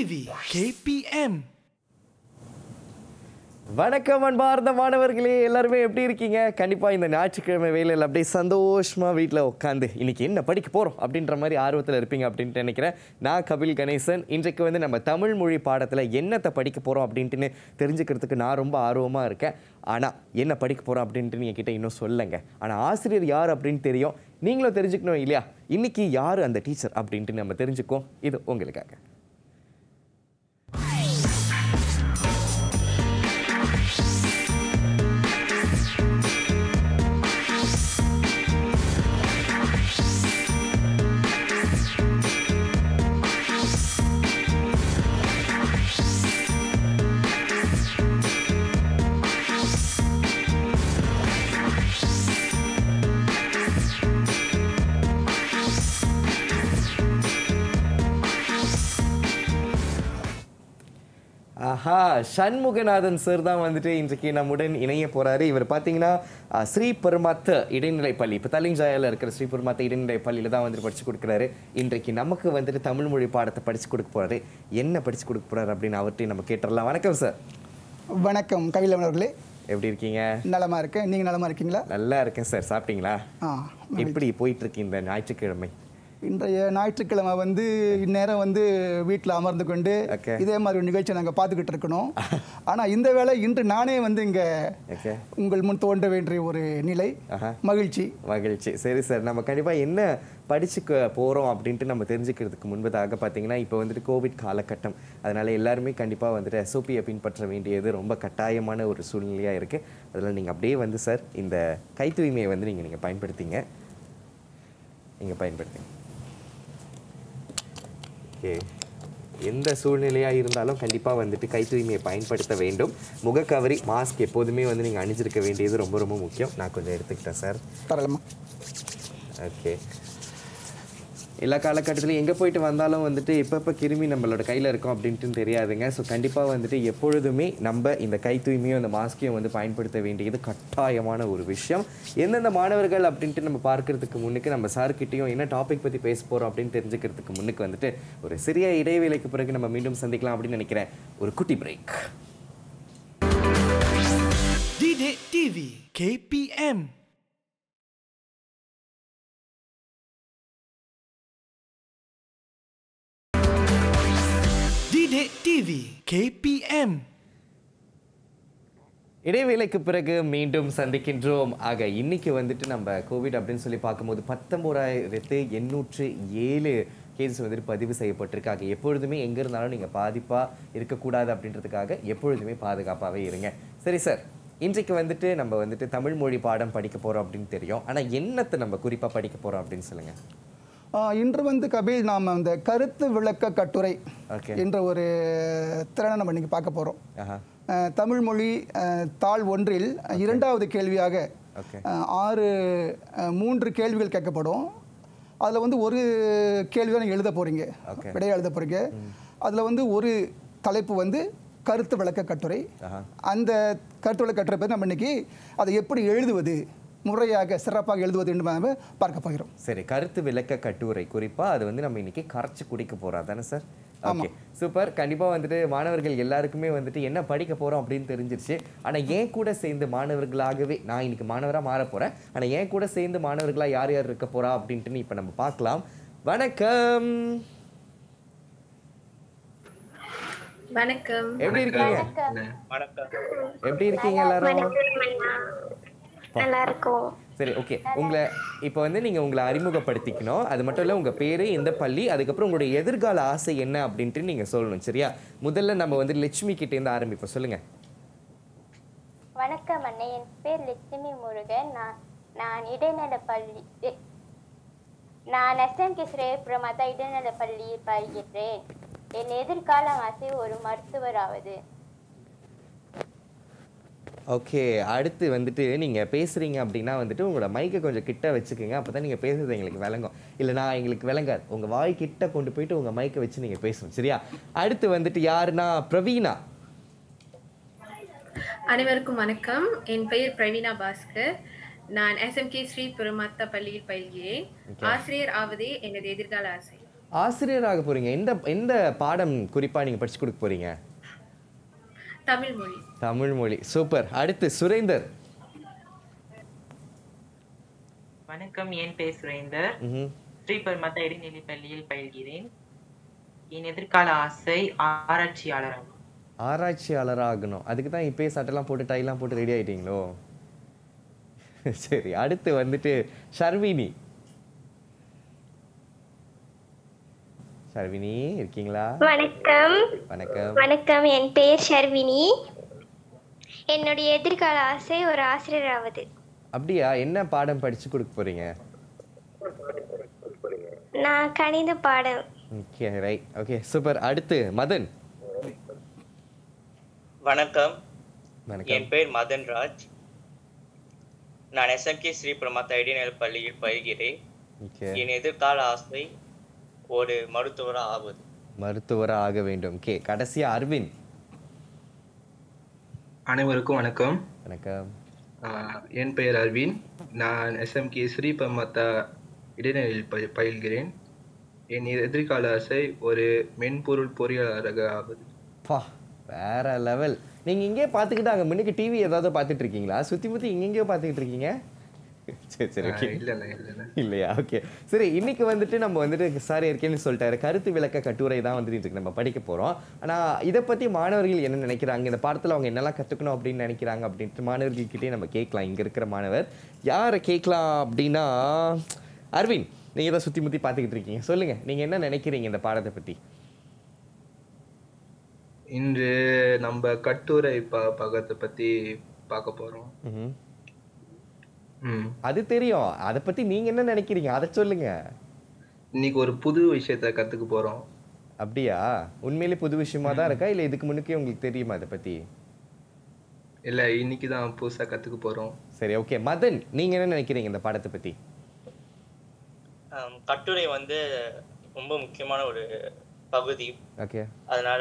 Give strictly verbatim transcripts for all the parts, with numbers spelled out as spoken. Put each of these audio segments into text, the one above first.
டிடிடிவி KPM. வணக்கம் அன்பார்ந்த மாணவர்களே, எல்லாருமே எப்படி இருக்கீங்க? கண்டிப்பாக இந்த ஞாயிற்றுக்கிழமை வேலையில் அப்படியே சந்தோஷமாக வீட்டில் உட்காந்து இன்றைக்கி என்ன படிக்க போகிறோம் அப்படின்ற மாதிரி ஆர்வத்தில் இருப்பீங்க அப்படின்ட்டு நினைக்கிறேன். நான் கபில் கணேசன். இன்றைக்கு வந்து நம்ம தமிழ் மொழி பாடத்தில் என்னத்தை படிக்க போகிறோம் அப்படின்ட்டுன்னு தெரிஞ்சுக்கிறதுக்கு நான் ரொம்ப ஆர்வமாக இருக்கேன். ஆனால் என்ன படிக்க போகிறோம் அப்படின்ட்டு நீங்கள் கிட்டே இன்னும் சொல்லுங்க. ஆனால் ஆசிரியர் யார் அப்படின்னு தெரியும், நீங்களும் தெரிஞ்சுக்கணும் இல்லையா? இன்றைக்கி யார் அந்த டீச்சர் அப்படின்ட்டு நம்ம தெரிஞ்சுக்கோம். இது உங்களுக்காக. ஆஹா, சண்முகநாதன் சார் தான் வந்துட்டு இன்றைக்கு நம்முடன் இணைய போறாரு. இவர் பார்த்தீங்கன்னா ஸ்ரீ பெருமாத்த இடைநிலைப்பள்ளி, இப்போ தலிஞ்சாயில் இருக்கிற ஸ்ரீ பெருமாத்த இடைநிலைப்பள்ளியில் தான் வந்துட்டு படிச்சு கொடுக்குறாரு. இன்றைக்கு நமக்கு வந்துட்டு தமிழ் மொழி பாடத்தை படிச்சு கொடுக்க போறாரு. என்ன படிச்சு கொடுக்க போறாரு அப்படின்னு அவர்கிட்ட நம்ம கேட்டுடலாம். வணக்கம் சார். வணக்கம் கபில் அவர்களே, எப்படி இருக்கீங்க? நலமா இருக்கேன். நீங்க நலமா இருக்கீங்களா? நல்லா இருக்கேன் சார். சாப்பிட்டீங்களா? எப்படி போயிட்டு இருக்கு இந்த ஞாயிற்றுக்கிழமை? இன்றைய ஞாயிற்றுக்கிழமை வந்து இந்நேரம் வந்து வீட்டில் அமர்ந்து கொண்டு இதே மாதிரி ஒரு நிகழ்ச்சியை நாங்கள் பார்த்துக்கிட்டு இருக்கணும். ஆனால் இந்த வேளை இன்று நானே வந்து இங்கே உங்கள் முன் தோன்ற வேண்டிய ஒரு நிலை. மகிழ்ச்சி மகிழ்ச்சி சரி சார், நம்ம கண்டிப்பாக என்ன படிச்சுக்க போகிறோம் அப்படின்ட்டு நம்ம தெரிஞ்சுக்கிறதுக்கு முன்பதாக பார்த்தீங்கன்னா, இப்போ வந்துட்டு கோவிட் காலகட்டம், அதனால் எல்லாருமே கண்டிப்பாக வந்துட்டு எஸ்ஓபியை பின்பற்ற வேண்டியது ரொம்ப கட்டாயமான ஒரு சூழ்நிலையாக இருக்குது. அதில் நீங்கள் அப்படியே வந்து சார் இந்த கை தூய்மையை வந்து நீங்கள் நீங்கள் பயன்படுத்திங்க நீங்கள் பயன்படுத்திங்க ஓகே. எந்த சூழ்நிலையாக இருந்தாலும் கண்டிப்பாக வந்துட்டு கை தூய்மையை பயன்படுத்த வேண்டும். முகக்கவரி, மாஸ்க் எப்போதுமே வந்து நீங்கள் அணிஞ்சிருக்க வேண்டியது ரொம்ப ரொம்ப முக்கியம். நான் கொஞ்சம் எடுத்துக்கிட்டேன் சார். தரலாமா? ஓகே. எல்லா காலகட்டத்திலையும் எங்கே போயிட்டு வந்தாலும் வந்துட்டு எப்பப்போ கிருமி நம்மளோட கையில் இருக்கும் அப்படின்ட்டு தெரியாதுங்க. ஸோ கண்டிப்பாக வந்துட்டு எப்பொழுதுமே நம்ம இந்த கை தூய்மையும் இந்த மாஸ்கையும் வந்து பயன்படுத்த வேண்டியது கட்டாயமான ஒரு விஷயம். எந்தெந்த மாணவர்கள் அப்படின்ட்டு நம்ம பார்க்கறதுக்கு முன்னுக்கு நம்ம சார்கிட்டையும் என்ன டாபிக் பற்றி பேச போகிறோம் அப்படின்னு தெரிஞ்சுக்கிறதுக்கு முன்னுக்கு வந்துட்டு ஒரு சிறிய இடைவேளைக்கு பிறகு நம்ம மீண்டும் சந்திக்கலாம் அப்படின்னு நினைக்கிறேன். ஒரு குட்டி break. DidikTV KPM. DidikTV KPM. இடைவேளைக்கு பிறகு மீண்டும் சந்திக்கின்றோம். ஆக இன்னைக்கு வந்துட்டு நம்ம கோவிட் அப்படின்னு சொல்லி பார்க்கும்போது பத்தொன்பதாயிரத்து எண்ணூற்று ஏழு கேஸ் வந்துட்டு பதிவு செய்யப்பட்டிருக்கு. ஆக எப்பொழுதுமே எங்கே இருந்தாலும் நீங்கள் பாதிப்பாக இருக்கக்கூடாது அப்படின்றதுக்காக எப்பொழுதுமே பாதுகாப்பாகவே இருங்க. சரி சார், இன்றைக்கு வந்துட்டு நம்ம வந்துட்டு தமிழ் மொழி பாடம் படிக்க போகிறோம் அப்படின்னு தெரியும். ஆனால் என்னத்தை நம்ம குறிப்பாக படிக்க போகிறோம் அப்படின்னு சொல்லுங்கள். இன்று வந்து கபில், நாம் அந்த கருத்து விளக்க கட்டுரை என்ற ஒரு திறனை நம்ம இன்னைக்கு பார்க்க போகிறோம். தமிழ் மொழி தாள் ஒன்றில் இரண்டாவது கேள்வியாக ஆறு மூன்று கேள்விகள் கேட்கப்படும். அதில் வந்து ஒரு கேள்வியாக நீங்கள் எழுத போகிறீங்க, விடையாக எழுத போகிறீங்க. அதில் வந்து ஒரு தலைப்பு வந்து கருத்து விளக்க கட்டுரை. அந்த கருத்து விளக்க கட்டுரை பற்றி நம்ம இன்னைக்கு அதை எப்படி எழுதுவது, முறையாக சிறப்பாக எழுதுவது என்று நம்ம பார்க்க போகிறோம். சரி, கருத்து விளக்க கட்டுரை குறிப்பாக அது வந்து நம்ம இன்னைக்கு கரைச்சி குடிக்க போகிறோம் தானே சார்? Okay, super. கண்டிப்பாக வந்துட்டு மாணவர்கள் எல்லாருக்குமே வந்துட்டு என்ன படிக்க போகிறோம் அப்படின்னு தெரிஞ்சிருச்சு. ஆனால் ஏன் கூட சேர்ந்து மாணவர்களாகவே நான் இன்னைக்கு மாணவராக மாற போகிறேன். ஆனால் ஏன் கூட சேர்ந்து மாணவர்களாக யார் யார் இருக்க போகிறா அப்படின்ட்டு இப்போ நம்ம பார்க்கலாம். வணக்கம். வணக்கம். எப்படி இருக்கீங்க? எப்படி இருக்கீங்க எல்லாரும்? நல்லா இருக்கும். சரி, ஓகே. உங்களை இப்போ வந்து நீங்கள் உங்களை அறிமுகப்படுத்திக்கணும். அது மட்டும் இல்லை, உங்கள் பேர், எந்த பள்ளி, அதுக்கப்புறம் உங்களுடைய எதிர்கால ஆசை என்ன அப்படின்ட்டு நீங்கள் சொல்லணும். சரியா? முதல்ல நம்ம வந்து லட்சுமி கிட்டேருந்து ஆரம்பிப்போம். சொல்லுங்கள். வணக்கம் அண்ணே, என் பேர் லட்சுமி முருகன். நான் நான் இடைநிலை பள்ளி நான் எஸ்எம்கே ஸ்ரீ பெருமாத்த இடைநிலை பள்ளியில் பயில்கிறேன். என் எதிர்கால ஆசை ஒரு மருத்துவர் ஆவது. ஓகே, அடுத்து வந்துட்டு நீங்கள் பேசுகிறீங்க அப்படின்னா வந்துட்டு உங்களோட மைக்கை கொஞ்சம் கிட்ட வச்சுக்கோங்க. அப்போ தான் நீங்கள் பேசுகிறது எங்களுக்கு விளங்கும். இல்லைனா எங்களுக்கு விளங்காது. உங்கள் வாய் கிட்ட கொண்டு போயிட்டு உங்கள் மைக்கை வச்சு நீங்கள் பேசணும். சரியா? அடுத்து வந்துட்டு யாருன்னா பிரவீனா. அனைவருக்கும் வணக்கம். என் பெயர் பிரவீனா பாஸ்கர். நான் எஸ்எம்கே ஸ்ரீ பெருமாத்த பள்ளியில் பயில்கிறேன். ஆசிரியர் ஆவதே எனது எதிர்கால ஆசை. ஆசிரியராக போறீங்க. எந்த எந்த பாடம் குறிப்பா நீங்க படிச்சு கொடுக்க போறீங்க? தமிழ் மொழி. தமிழ் மொழி. சூப்பர். அடுத்து சுரேந்தர். வணக்கம், என் பேர் சுரேந்தர். ஸ்ரீபெருமத்த இடைநிலை பள்ளியில் பயில்கிறேன். என் எதிர்கால ஆசை ஆராய்ச்சியாளர். ஆராய்ச்சியாளர் ஆகணும். அதுக்கு தான் இப்பயே சட்டெல்லாம் போட்டு டைலாம் போட்டு ரெடி ஆயிட்டீங்களோ? சரி, அடுத்து வந்துட்டு ஷர்வினி. ஷர்வினி இருக்கீங்களா? வணக்கம். வணக்கம். வணக்கம், என் பெயர் ஷர்வினி. என்னுடைய எதிர்கால ஆசை ஒரு ஆசிரியர் ஆவது. அப்படியா? என்ன பாடம் படிச்சு கொடுக்க போறீங்க? நான் கணித பாடம். Okay, right. Okay, super. அடுத்து மதன். வணக்கம். வணக்கம். என் பெயர் மதன் ராஜ். நான் எஸ்எம்கே ஸ்ரீபெருமத்த இடைநிலை பள்ளியில் பயில்கிறேன். என் எதிர்கால ஆசை ஒரு மருத்துவராக ஆவது. மருத்துவராக ஆக வேண்டும். ஓகே, கடைசியா அரவிந்த். அனைவருக்கும் வணக்கம். வணக்கம். என் பெயர் அரவிந்த். நான் எஸ்எம்கே ஸ்ரீபெருமத்த இடைநிலையில் பய பயில்கிறேன். என் எதிர்கால ஆசை ஒரு மென்பொருள் பொறியாளராக ஆவது. பா, வேற லெவல். நீங்க இங்கே பார்த்துக்கிட்டு அங்கே முன்னுக்கு டிவி ஏதாவது பார்த்துட்டு இருக்கீங்களா? சுற்றி முற்றி இங்கெங்கேயோ பார்த்துக்கிட்டு இருக்கீங்க? சரி சரி ஓகே. இல்லையா? ஓகே, சரி. இன்னைக்கு வந்துட்டு நம்ம வந்துட்டு சார் ஏற்கனவே சொல்லிட்டாரு, கருத்து விளக்க கட்டுரை தான் வந்துட்டு நம்ம படிக்க போகிறோம். ஆனால் இதை பற்றி மாணவர்கள் என்ன நினைக்கிறாங்க, இந்த பாடத்தில் அவங்க என்னெல்லாம் கற்றுக்கணும் அப்படின்னு நினைக்கிறாங்க அப்படின்ட்டு மாணவர்கள்கிட்டே நம்ம கேட்கலாம். இங்கே இருக்கிற மாணவர் யாரை கேட்கலாம் அப்படின்னா, அரவிந்த், நீங்கள் தான் சுற்றி முற்றி பார்த்துக்கிட்டு இருக்கீங்க. சொல்லுங்கள், நீங்கள் என்ன நினைக்கிறீங்க இந்த பாடத்தை பற்றி? இன்று நம்ம கட்டுரை பகத்தை பத்தி பார்க்க போறோம். அது தெரியும். அதை பத்தி நீங்க என்ன நினைக்கிறீங்க, அதை சொல்லுங்க. இன்னைக்கு ஒரு புது விஷயத்தை கத்துக்க போறோம். அப்படியா? உண்மையிலே புது விஷயமா தான் இருக்கா, இல்ல இதுக்கு முன்னக்கே உங்களுக்கு தெரியுமா அதை பத்தி? இல்ல, இன்னைக்கு தான் புதுசா கத்துக்க போறோம். சரி, ஓகே. மதன், நீங்க என்ன நினைக்கிறீங்க இந்த பாடத்தை பத்தி? கட்டுரை வந்து ரொம்ப முக்கியமான ஒரு பகுதி. ஓகே. அதனால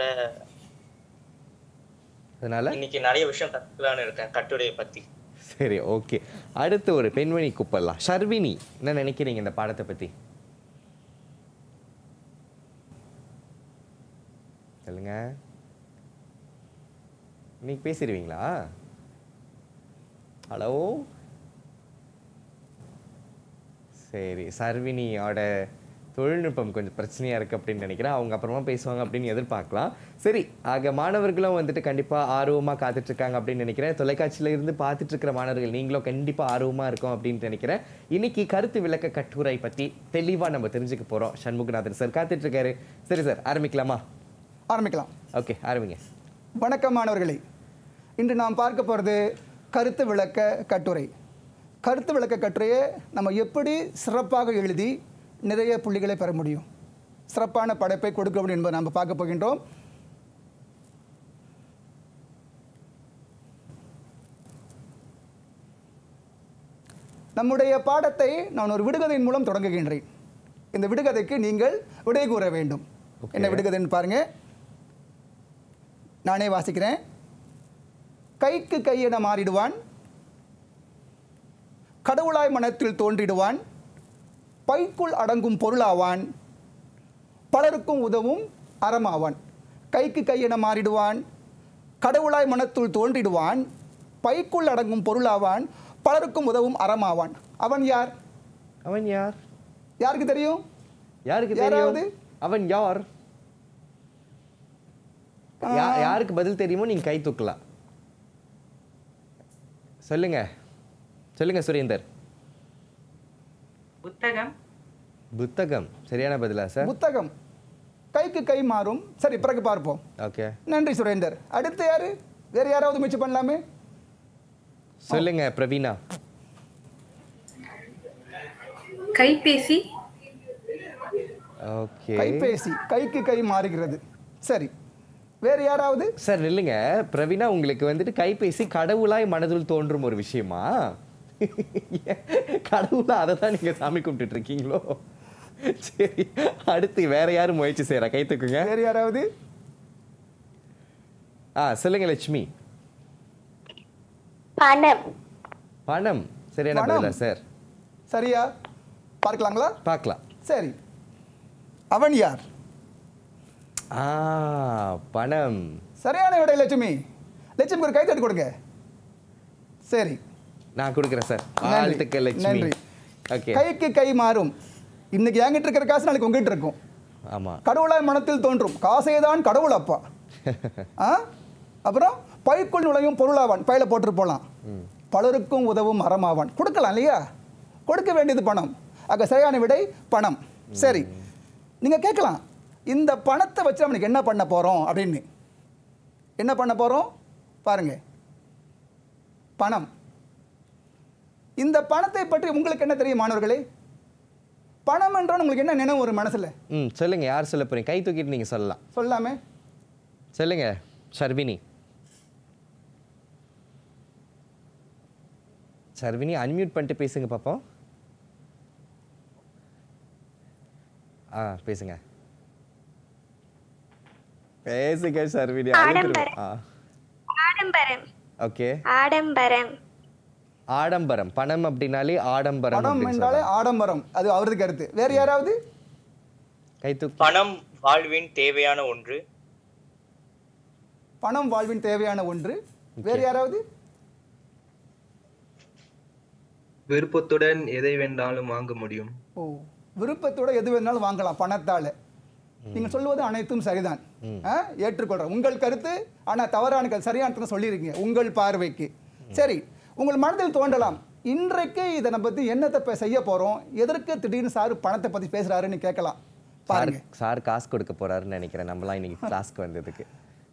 அதனால இன்னைக்கு நிறைய விஷயம் கத்துக்கலாம்னு இருக்கேன் கட்டுரையை பத்தி. சரி, ஓகே. அடுத்து ஒரு பெண்மணி கூப்பிடலாம். ஷர்வினி, என்ன நினைக்கிறீங்க இந்த பாடத்தை பத்தி? சொல்லுங்க. நீங்க பேசிடுவீங்களா? ஹலோ. சரி, ஷர்வினியோட தொழில்நுட்பம் கொஞ்சம் பிரச்சனையாக இருக்குது அப்படின்னு நினைக்கிறேன். அவங்க அப்புறமா பேசுவாங்க அப்படின்னு எதிர்பார்க்கலாம். சரி, ஆக மாணவர்களும் வந்துட்டு கண்டிப்பாக ஆர்வமாக காத்துட்ருக்காங்க அப்படின்னு நினைக்கிறேன். தொலைக்காட்சியில் இருந்து பார்த்துட்ருக்கிற மாணவர்கள் நீங்களும் கண்டிப்பாக ஆர்வமாக இருக்கும் அப்படின்னு நினைக்கிறேன். இன்னைக்கு கருத்து விளக்க கட்டுரை பற்றி தெளிவாக நம்ம தெரிஞ்சுக்க போகிறோம். சண்முகநாதன் சார் காத்துட்ருக்காரு. சரி சார், ஆரம்பிக்கலாமா? ஆரம்பிக்கலாம். ஓகே, ஆரம்பிங்க. வணக்கம் மாணவர்களே. இன்று நாம் பார்க்க போகிறது கருத்து விளக்க கட்டுரை. கருத்து விளக்க கட்டுரையை நம்ம எப்படி சிறப்பாக எழுதி நிறைய புள்ளிகளை பெற முடியும், சிறப்பான படைப்பை கொடுக்க முடியும் என்பதை நாம் பார்க்க போகின்றோம். நம்முடைய பாடத்தை நான் ஒரு விடுகதையின் மூலம் தொடங்குகின்றேன். இந்த விடுகதைக்கு நீங்கள் விடை கூற வேண்டும். என்ன விடுகதைன்னு பாருங்க. நானே வாசிக்கிறேன். கைக்கு கையென மாறிடுவான், கடவுளாய் மனத்தில் தோன்றிடுவான், பைக்குள் அடங்கும் பொருளாவான், பலருக்கும் உதவும் அறமாவான். கைக்கு கையென மாறிடுவான், கடவுளாய் மனத்துள் தோன்றிடுவான், பைக்குள் அடங்கும் பொருளாவான், பலருக்கும் உதவும் அறமாவான். அவன் யார்? அவன் யார்? யாருக்கு தெரியும்? யாருக்கு தெரியும்? அவன் யார்? யாருக்கு பதில் தெரியுமோ நீங்க கை தூக்கலாம். சொல்லுங்க சொல்லுங்க சுரேந்தர். புத்தகம். புத்தகம் சரியான பதிலா சார்? புத்தகம். கைக்கு கை மாறும். சரி, பிறகு பார்ப்போம். ஓகே, நன்றி சுரேந்தர். அடுத்து யாரு? வேற யாராவது முயற்சி பண்ணலாமே? சொல்லுங்க பிரவீனா. கைபேசி. ஓகே, கைபேசி. கைக்கு கை மாறுகிறது. சரி, வேற யாராவது? சார் நில்லுங்க. பிரவீனா, உங்களுக்கு வந்துட்டு கைபேசி கடவுளாய் மனதில் தோன்றும் ஒரு விஷயமா? கடவுளா அதை தான் நீங்க சாமி கும்பிட்டு இருக்கீங்களோ? சரி, அடுத்து வேற யாரும் முயற்சி செய்யறா? கை தூக்குங்க. வேற யாராவது? ஆ சொல்லுங்க லட்சுமி. பணம். பணம் சரியான பதிலா சார்? சரியா? பார்க்கலாங்களா? பார்க்கலாம். சரி, அவன் யார்? ஆ பணம். சரியான விடை லட்சுமி. லட்சுமிக்கு ஒரு கைத்தட்டு கொடுங்க. சரி, நான் கொடுக்குறேன் சார். வாழ்த்துக்கள் லட்சுமி. நன்றி. ஓகே. கைக்கு கை மாறும். இன்னைக்கு என்கிட்ட இருக்கிற காசு நாளைக்கு உங்ககிட்ட இருக்கும். ஆமாம். கடவுளாய் மனத்தில் தோன்றும் காசே தான் கடவுள் அப்பா. ஆ அப்புறம் பைக்குள் நுழையும் பொருளாவான், பையில போட்டுட்டு போகலாம். பலருக்கும் உதவும் மரமாவான். கொடுக்கலாம் இல்லையா? கொடுக்க வேண்டியது பணம். ஆக சரியான விடை பணம். சரி, நீங்க கேட்கலாம், இந்த பணத்தை வச்சு நம்மளுக்கு என்ன பண்ண போறோம் அப்படின்னு. என்ன பண்ண போறோம் பாருங்க. பணம். இந்த பணத்தை பற்றி உங்களுக்கு என்ன தெரியும் மாணவர்களே? பணம் என்றால் உங்களுக்கு என்ன நினைவு ஒரு மனசுல? ம் சொல்லுங்க, யார் சொல்ல போறீங்க? கை தூக்கிட்டு நீங்க சொல்லலாம். சொல்லாமே சொல்லுங்க ஷர்வினி. ஷர்வினி அன்மியூட் பண்ணிட்டு பேசுங்க பாப்போம். ஆ பேசுங்க பேசுங்க ஷர்வினி. ஆடம்பரம். ஆடம்பரம். ஓகே. ஆடம்பரம். ஆடம்பரம். பணம் அப்படினாலே ஆடம்பரம். பணம் என்றாலே ஆடம்பரம். அது அவரது கருத்து. வேற யாராவது? கை தூக்கி. பணம் வாழ்வின் தேவையான ஒன்று. பணம் வாழ்வின் தேவையான ஒன்று. வேற யாராவது? விருப்பத்துடன் எதை வேண்டாலும் வாங்க முடியும். ஓ, விருப்பத்தோட எது வேணாலும் வாங்கலாம் பணத்தால. நீங்க சொல்வது அனைத்தும் சரிதான், ஏற்றுக்கொள்றேன். உங்கள் கருத்து ஆனா தவறான கருத்து. சரியான சொல்லியிருக்கீங்க உங்கள் பார்வைக்கு. சரி, உங்கள் மனதில் தோன்றலாம், இன்றைக்கு இதை நம்ம பத்தி என்னத்தை செய்ய போறோம், எதற்கு திடீர்னு சார் பணத்தை பத்தி பேசுறாருன்னு கேட்கலாம். பாருங்க, சார் காசு கொடுக்க போறாருன்னு நினைக்கிறேன் நம்மலாம் இன்னைக்கு கிளாஸ்க்கு வந்ததுக்கு.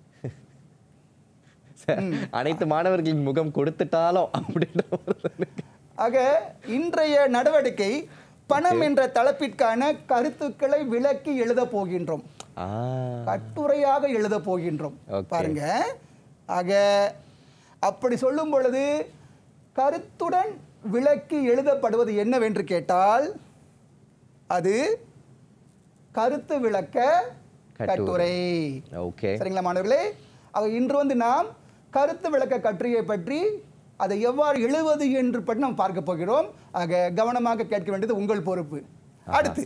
அனைத்து மாணவர்களின் முகம் கொடுத்துட்டாலும் அப்படின்ற. ஆக இன்றைய நடவடிக்கை பணம் என்ற தலைப்பிற்கான கருத்துக்களை விளக்கி எழுத போகின்றோம். கட்டுரையாக எழுத போகின்றோம். பாருங்க, ஆக அப்படி சொல்லும் பொழுது கருத்துடன் விளக்கி எழுதப்படுவது என்னவென்று கேட்டால் அது கருத்து விளக்க கட்டுரை. சரிங்களா மாணவர்களே? ஆக இன்று வந்து நாம் கருத்து விளக்க கட்டுரையை பற்றி அதை எவ்வாறு எழுதுவது என்று பற்றி நாம் பார்க்க போகிறோம். ஆக கவனமாக கேட்க வேண்டியது உங்கள் பொறுப்பு. அடுத்து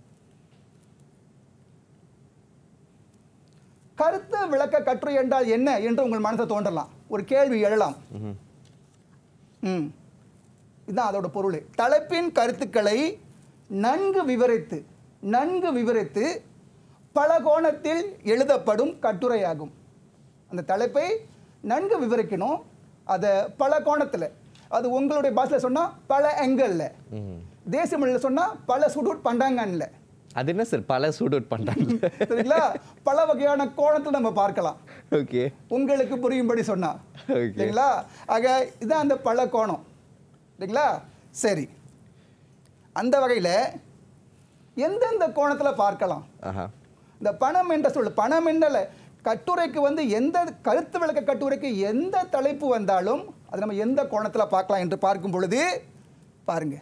கருத்து விளக்க கட்டுரை என்றால் என்ன என்று உங்கள் மனசை தோன்றலாம், ஒரு கேள்வி எழலாம். ம் இதுதான் அதோட பொருள். தலைப்பின் கருத்துக்களை நன்கு விவரித்து நன்கு விவரித்து பல கோணத்தில் எழுதப்படும் கட்டுரையாகும். அந்த தலைப்பை நன்கு விவரிக்கணும், அதை பல கோணத்தில், அது உங்களுடைய பாஷையில் சொன்னால் பல ஆங்கிளில், தேசிய மொழியில் சொன்னால் பல சூட் பண்ணுறாங்கல்ல. அது என்ன சார் பல சூட் பண்ணுறாங்க? சரிங்களா? பல வகையான கோணத்தில் நம்ம பார்க்கலாம். ஓகே, உங்களுக்கு புரியும்படி சொன்னா. சரிங்களா? ஆக இதுதான் அந்த பல கோணம். சரிங்களா? சரி, அந்த வகையில் எந்தெந்த கோணத்தில் பார்க்கலாம்? இந்த பணம் என்ற சொல், பணம் என்னல கட்டுரைக்கு வந்து எந்த கருத்து விளக்க கட்டுரைக்கு எந்த தலைப்பு வந்தாலும் அது நம்ம எந்த கோணத்தில் பார்க்கலாம் என்று பார்க்கும் பொழுது பாருங்க,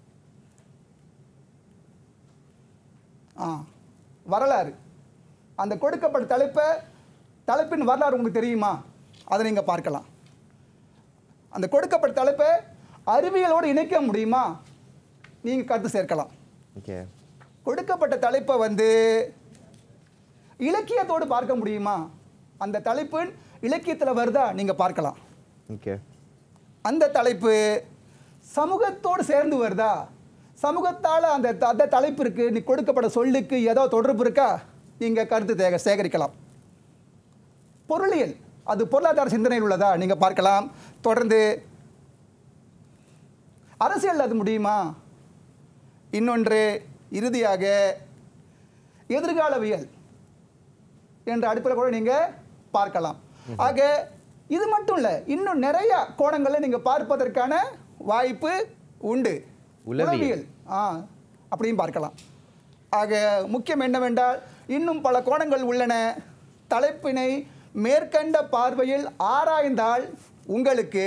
ஆ வரலாறு, அந்த கொடுக்கப்பட்ட தலைப்பை தலைப்பின் வரலாறு உங்களுக்கு தெரியுமா? அதை நீங்கள் பார்க்கலாம். அந்த கொடுக்கப்பட்ட தலைப்பை அறிவியலோடு இணைக்க முடியுமா? நீங்கள் கருத்து சேர்க்கலாம். கொடுக்கப்பட்ட தலைப்பை வந்து இலக்கியத்தோடு பார்க்க முடியுமா? அந்த தலைப்பின் இலக்கியத்தில் வருதா நீங்கள் பார்க்கலாம். அந்த தலைப்பு சமூகத்தோடு சேர்ந்து வருதா? சமூகத்தால் அந்த அந்த தலைப்பிற்கு நீ கொடுக்கப்பட்ட சொல்லுக்கு ஏதோ தொடர்பு இருக்கா? நீங்கள் கருத்து தேக சேகரிக்கலாம். பொருளியல், அது பொருளாதார சிந்தனையில் உள்ளதா? நீங்கள் பார்க்கலாம். தொடர்ந்து அரசியல் அது முடியுமா? இன்னொன்று இறுதியாக எதிர்காலவியல் என்ற அடிப்படையில் கூட நீங்கள் பார்க்கலாம். ஆக இது மட்டும் இல்லை, இன்னும் நிறைய கோணங்களை நீங்கள் பார்ப்பதற்கான வாய்ப்பு உண்டு. உளவியல் ஆ அப்படியும் பார்க்கலாம். ஆக முக்கியம் என்னவென்றால் இன்னும் பல கோணங்கள் உள்ளன. தலைப்பினை மேற்கண்ட பார்வையில் ஆராய்ந்தால் உங்களுக்கு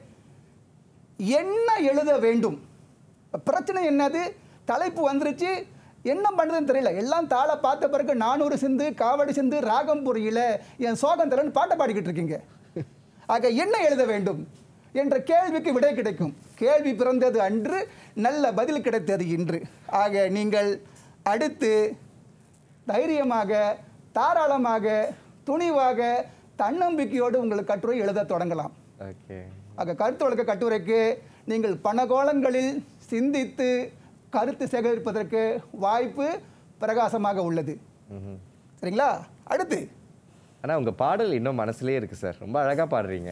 என்ன எழுத வேண்டும், பிரச்சனை என்னது, தலைப்பு வந்துருச்சு, என்ன பண்ணுறதுன்னு தெரியல, எல்லாம் தாளை பார்த்த பிறகு நானூறு சிந்து காவடி சிந்து ராகம் புரியல என் சோகம் தரன்னு பாட்டை பாடிக்கிட்டு இருக்கீங்க. ஆக என்ன எழுத வேண்டும் என்ற கேள்விக்கு விடை கிடைக்கும். கேள்வி பிறந்தது அன்று, நல்ல பதில் கிடைத்தது இன்று. ஆக நீங்கள் அடுத்து தைரியமாக, தாராளமாக, துணிவாக, தன்னம்பிக்கையோடு உங்கள் கட்டுரை எழுத தொடங்கலாம். ஓகே. ஆக கருத்து வழக்க கட்டுரைக்கு நீங்கள் பணகோளங்களில் சிந்தித்து கருத்து சேகரிப்பதற்கு வாய்ப்பு பிரகாசமாக உள்ளது. சரிங்களா? அடுத்து ஆனால் உங்கள் பாடல் இன்னும் மனசுலேயே இருக்கு சார். ரொம்ப அழகாக பாடுறீங்க.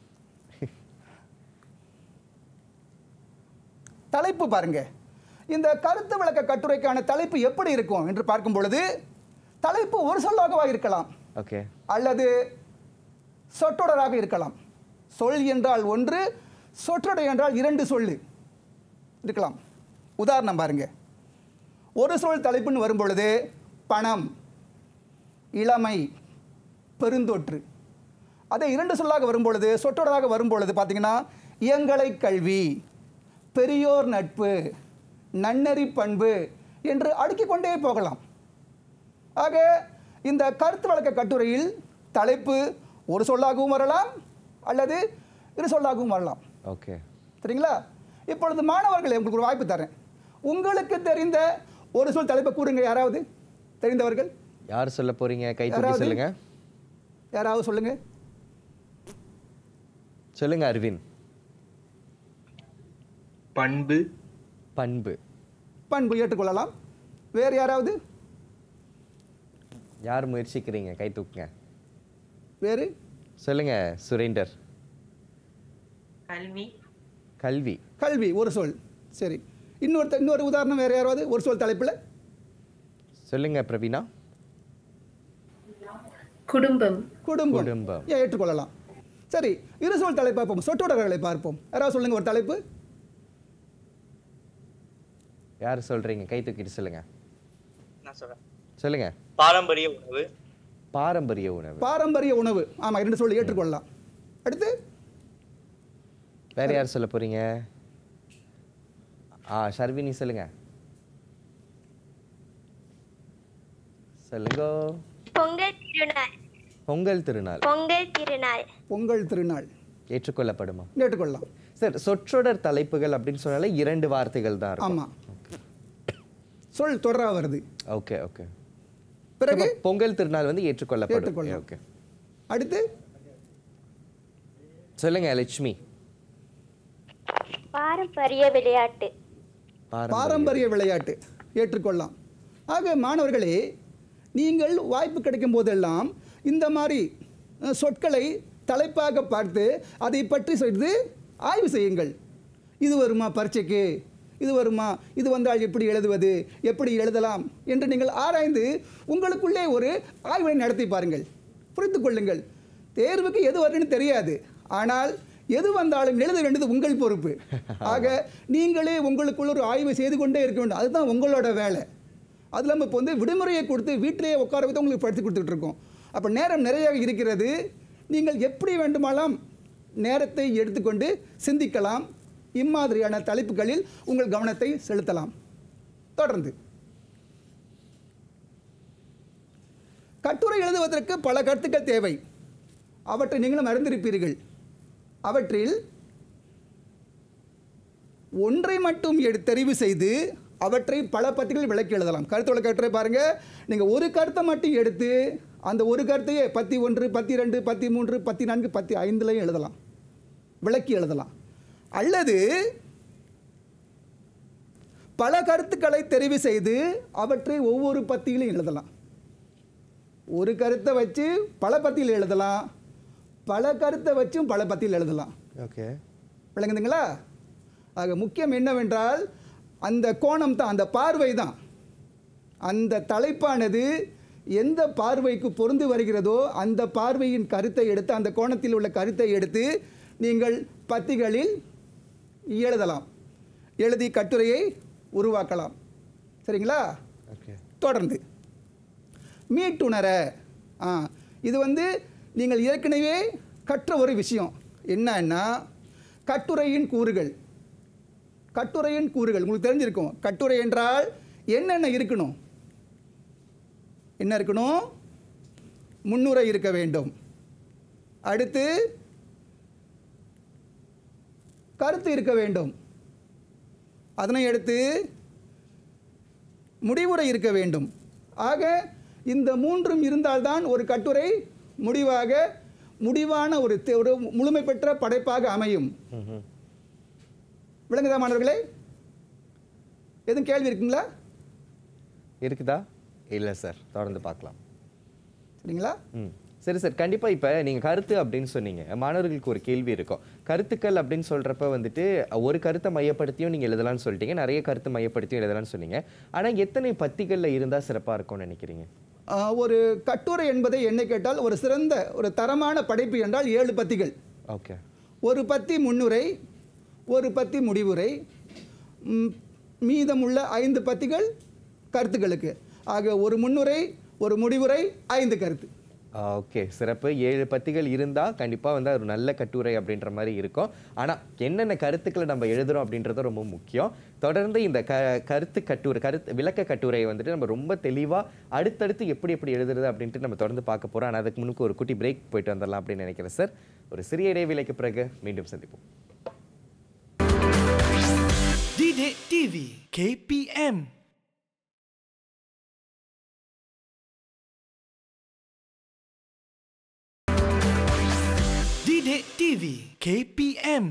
தலைப்பு பாருங்க. இந்த கருத்து விளக்க கட்டுரைக்கான தலைப்பு எப்படி இருக்கும் என்று பார்க்கும் பொழுது தலைப்பு ஒரு சொல்லாகவா இருக்கலாம். ஓகே. அல்லது சொற்றொடராக இருக்கலாம். சொல் என்றால் ஒன்று, சொற்றொடர் என்றால் இரண்டு சொல்லு இருக்கலாம். உதாரணம் பாருங்க. ஒரு சொல் தலைப்புன்னு வரும் பொழுது பணம், இளமை, பெருந்தொற்று. அதை இரண்டு சொல்லாக வரும்பொழுது, சொற்றொடராக வரும்பொழுது பார்த்தீங்கன்னா இயங்கலை கல்வி, பெரியோர் நட்பு, நன்னெறி பண்பு என்று அடுக்கிக் கொண்டே போகலாம். ஆக இந்த கருத்து வழக்க கட்டுரையில் தலைப்பு ஒரு சொல்லாகவும் வரலாம் அல்லது இரு சொல்லாகவும் வரலாம். ஓகே. சரிங்களா? இப்பொழுது மாணவர்களே, உங்களுக்கு ஒரு வாய்ப்பு தரேன். உங்களுக்கு தெரிந்த ஒரு சொல் தலைப்பை கூறுங்க. யாராவது தெரிந்தவர்கள்? யார் சொல்ல போறீங்க? கை தூக்கி சொல்லுங்க. யாராவது சொல்லுங்க. சொல்லுங்க அரவிந்த். பண்பு. பண்பு. பண்பு ஏற்றுக்கொள்ளலாம். வேறு யாராவது? யார் முயற்சிக்கிறீங்க? கை தூக்குங்க. வேறு சொல்லுங்க சுரேந்தர். கல்வி. கல்வி. கல்வி ஒரு சொல். சரி, இன்னொரு இன்னொரு உதாரணம் வேறு யாராவது ஒரு சொல் தலைப்பில் சொல்லுங்க பிரவீனா. குடும்பம். குடும்பம். குடும்பம் ஏற்றுக்கொள்ளலாம். சரி, இரு சொல் தலைப்பை பார்ப்போம். சொற்றொடர்களை பார்ப்போம். யாராவது சொல்லுங்க ஒரு தலைப்பு. யார் சொல்றீங்க? கை தூக்கிட்டு சொல்லுங்க. நான் சொல்றேன். சொல்லுங்க. பாரம்பரிய உணவு. பாரம்பரிய உணவு. பாரம்பரிய உணவு. ஆமா, இரண்டு சொல் ஏற்றுக்கொள்ளலாம். அடுத்து வேற யார் சொல்ல போறீங்க? ஆ ஷர்வினி சொல்லுங்க. சொல்லுங்க. பொங்கல் திருநாள். பொங்கல் திருநாள். பொங்கல் திருநாள். பொங்கல் திருநாள் ஏற்றுக்கொள்ளப்படுமா? ஏற்றுக்கொள்ளலாம். சார், சொற்றொடர் தலைப்புகள் அப்படின்னு சொன்னாலே இரண்டு வார்த்தைகள் தான் இருக்கும். ஆமா, சொல் தொடரா வருது. Okay okay. பிறகு பொங்கல் திருநாள் வந்து ஏற்றுக்கொள்ளப்படும். ஏற்றுக்கொள்ளலாம். ஓகே. அடுத்து சொல்லுங்க லட்சுமி. பாரம்பரிய விளையாட்டு. பாரம்பரிய விளையாட்டு ஏற்றுக்கொள்ளலாம். ஆக மாணவர்களே, நீங்கள் வாய்ப்பு கிடைக்கும் போதெல்லாம் இந்த மாதிரி சொற்களை தலைப்பாக பார்த்து அதை பற்றி செய்து ஆய்வு செய்யுங்கள். இது வருமா பரீட்சைக்கு, இது வருமா, இது வந்தால் எப்படி எழுதுவது, எப்படி எழுதலாம் என்று நீங்கள் ஆராய்ந்து உங்களுக்குள்ளே ஒரு ஆய்வை நடத்தி பாருங்கள். புரிந்து கொள்ளுங்கள். தேர்வுக்கு எது வரும்னு தெரியாது, ஆனால் எது வந்தாலும் எழுத வேண்டியது உங்கள் பொறுப்பு. ஆக நீங்களே உங்களுக்குள்ள ஒரு ஆய்வு செய்து கொண்டே இருக்க வேண்டும். அதுதான் உங்களோட வேலை. அது இல்லாமல் இப்போ வந்து விடுமுறையை கொடுத்து வீட்டிலேயே உட்கார வைத்து உங்களுக்கு படித்து கொடுத்துட்டு இருக்கோம். அப்போ நேரம் நிறைய இருக்கிறது. நீங்கள் எப்படி வேண்டுமானாலும் நேரத்தை எடுத்துக்கொண்டு சிந்திக்கலாம். இம்மாதிரியான தலைப்புகளில் உங்கள் கவனத்தை செலுத்தலாம். தொடர்ந்து கட்டுரை எழுதுவதற்கு பல கருத்துக்கள் தேவை. அவற்றை நீங்களும் அறிந்திருப்பீர்கள். அவற்றில் ஒன்றை மட்டும் எடுத்து தெரிவு செய்து அவற்றை பல பத்திகளில் விளக்கி எழுதலாம். கருத்துள்ள கட்டுரை பாருங்கள். நீங்கள் ஒரு கருத்தை மட்டும் எடுத்து அந்த ஒரு கருத்தையே பத்தி ஒன்று, பத்தி ரெண்டு, பத்தி மூன்று, பத்தி நான்கு, பத்தி ஐந்துலையும் எழுதலாம், விளக்கி எழுதலாம். அல்லது பல கருத்துக்களை தெரிவு செய்து அவற்றை ஒவ்வொரு பத்தியிலும் எழுதலாம். ஒரு கருத்தை வச்சு பல பத்தியில் எழுதலாம், பல கருத்தை வச்சும் பல பத்தியில் எழுதலாம். ஓகே, விளங்குதுங்களா? ஆக முக்கியம் என்னவென்றால் அந்த கோணம் தான், அந்த பார்வை தான். அந்த தலைப்பானது எந்த பார்வைக்கு பொருந்து வருகிறதோ அந்த பார்வையின் கருத்தை எடுத்து, அந்த கோணத்தில் உள்ள கருத்தை எடுத்து நீங்கள் பத்திகளில் எழுதலாம், எழுதி கட்டுரையை உருவாக்கலாம். சரிங்களா? தொடர்ந்து மீட்டுணர, ஆ இது வந்து நீங்கள் ஏற்கனவே கற்ற ஒரு விஷயம். என்னன்னா கட்டுரையின் கூறுகள். கட்டுரையின் கூறுகள் உங்களுக்கு தெரிஞ்சிருக்கும். கட்டுரை என்றால் என்னென்ன இருக்கணும்? என்ன இருக்கணும்? முன்னுரை இருக்க வேண்டும். அடுத்து கருத்து இருக்க வேண்டும். அதனை அடுத்து முடிவுரை இருக்க வேண்டும். ஆக இந்த மூன்றும் இருந்தால்தான் ஒரு கட்டுரை முடிவாக முடிவான ஒரு ஒரு முழுமை பெற்ற படைப்பாக அமையும். விளங்குதா மாணவர்களே? எதுவும் கேள்வி இருக்குங்களா? இருக்குதா? இல்லை சார், தொடர்ந்து பார்க்கலாம். சரிங்களா? ம் சரி சார், கண்டிப்பாக இப்போ நீங்கள் கருத்து அப்படின்னு சொன்னீங்க, மாணவர்களுக்கு ஒரு கேள்வி இருக்கும். கருத்துக்கள் அப்படின்னு சொல்கிறப்ப வந்துட்டு ஒரு கருத்தை மையப்படுத்தியும் நீங்கள் எழுதலாம்னு சொல்லிட்டீங்க, நிறைய கருத்து மையப்படுத்தியும் எழுதலாம்னு சொன்னீங்க. ஆனால் எத்தனை பத்திகளில் இருந்தால் சிறப்பாக இருக்கும்னு நினைக்கிறீங்க? ஒரு கட்டுரை என்பதை என்ன கேட்டால் ஒரு சிறந்த ஒரு தரமான படைப்பு என்றால் ஏழு பத்திகள். ஓகே. ஒரு பத்தி முன்னுரை, ஒரு பத்தி முடிவுரை, மீதமுள்ள ஐந்து பத்திகள் கருத்துக்களுக்கு. ஆக ஒரு முன்னுரை, ஒரு முடிவுரை, ஐந்து கருத்து. ஓகே, சிறப்பு. ஏழு பத்திகள் இருந்தால் கண்டிப்பாக வந்து ஒரு நல்ல கட்டுரை அப்படின்ற மாதிரி இருக்கும். ஆனால் என்னென்ன கருத்துக்களை நம்ம எழுதுகிறோம் அப்படின்றது ரொம்ப முக்கியம். தொடர்ந்து இந்த க கருத்து கட்டுரை கருத்து விளக்க கட்டுரையை வந்துட்டு நம்ம ரொம்ப தெளிவாக அடுத்தடுத்து எப்படி எப்படி எழுதுறது அப்படின்ட்டு நம்ம தொடர்ந்து பார்க்க போகிறோம். ஆனால் அதுக்கு முன்னுக்கு ஒரு குட்டி பிரேக் போயிட்டு வந்துடலாம் அப்படின்னு நினைக்கிறேன் சார். ஒரு சிறிய இடைவேளைக்கு பிறகு மீண்டும் சந்திப்போம். DidikTV K P M. DidikTV K P M.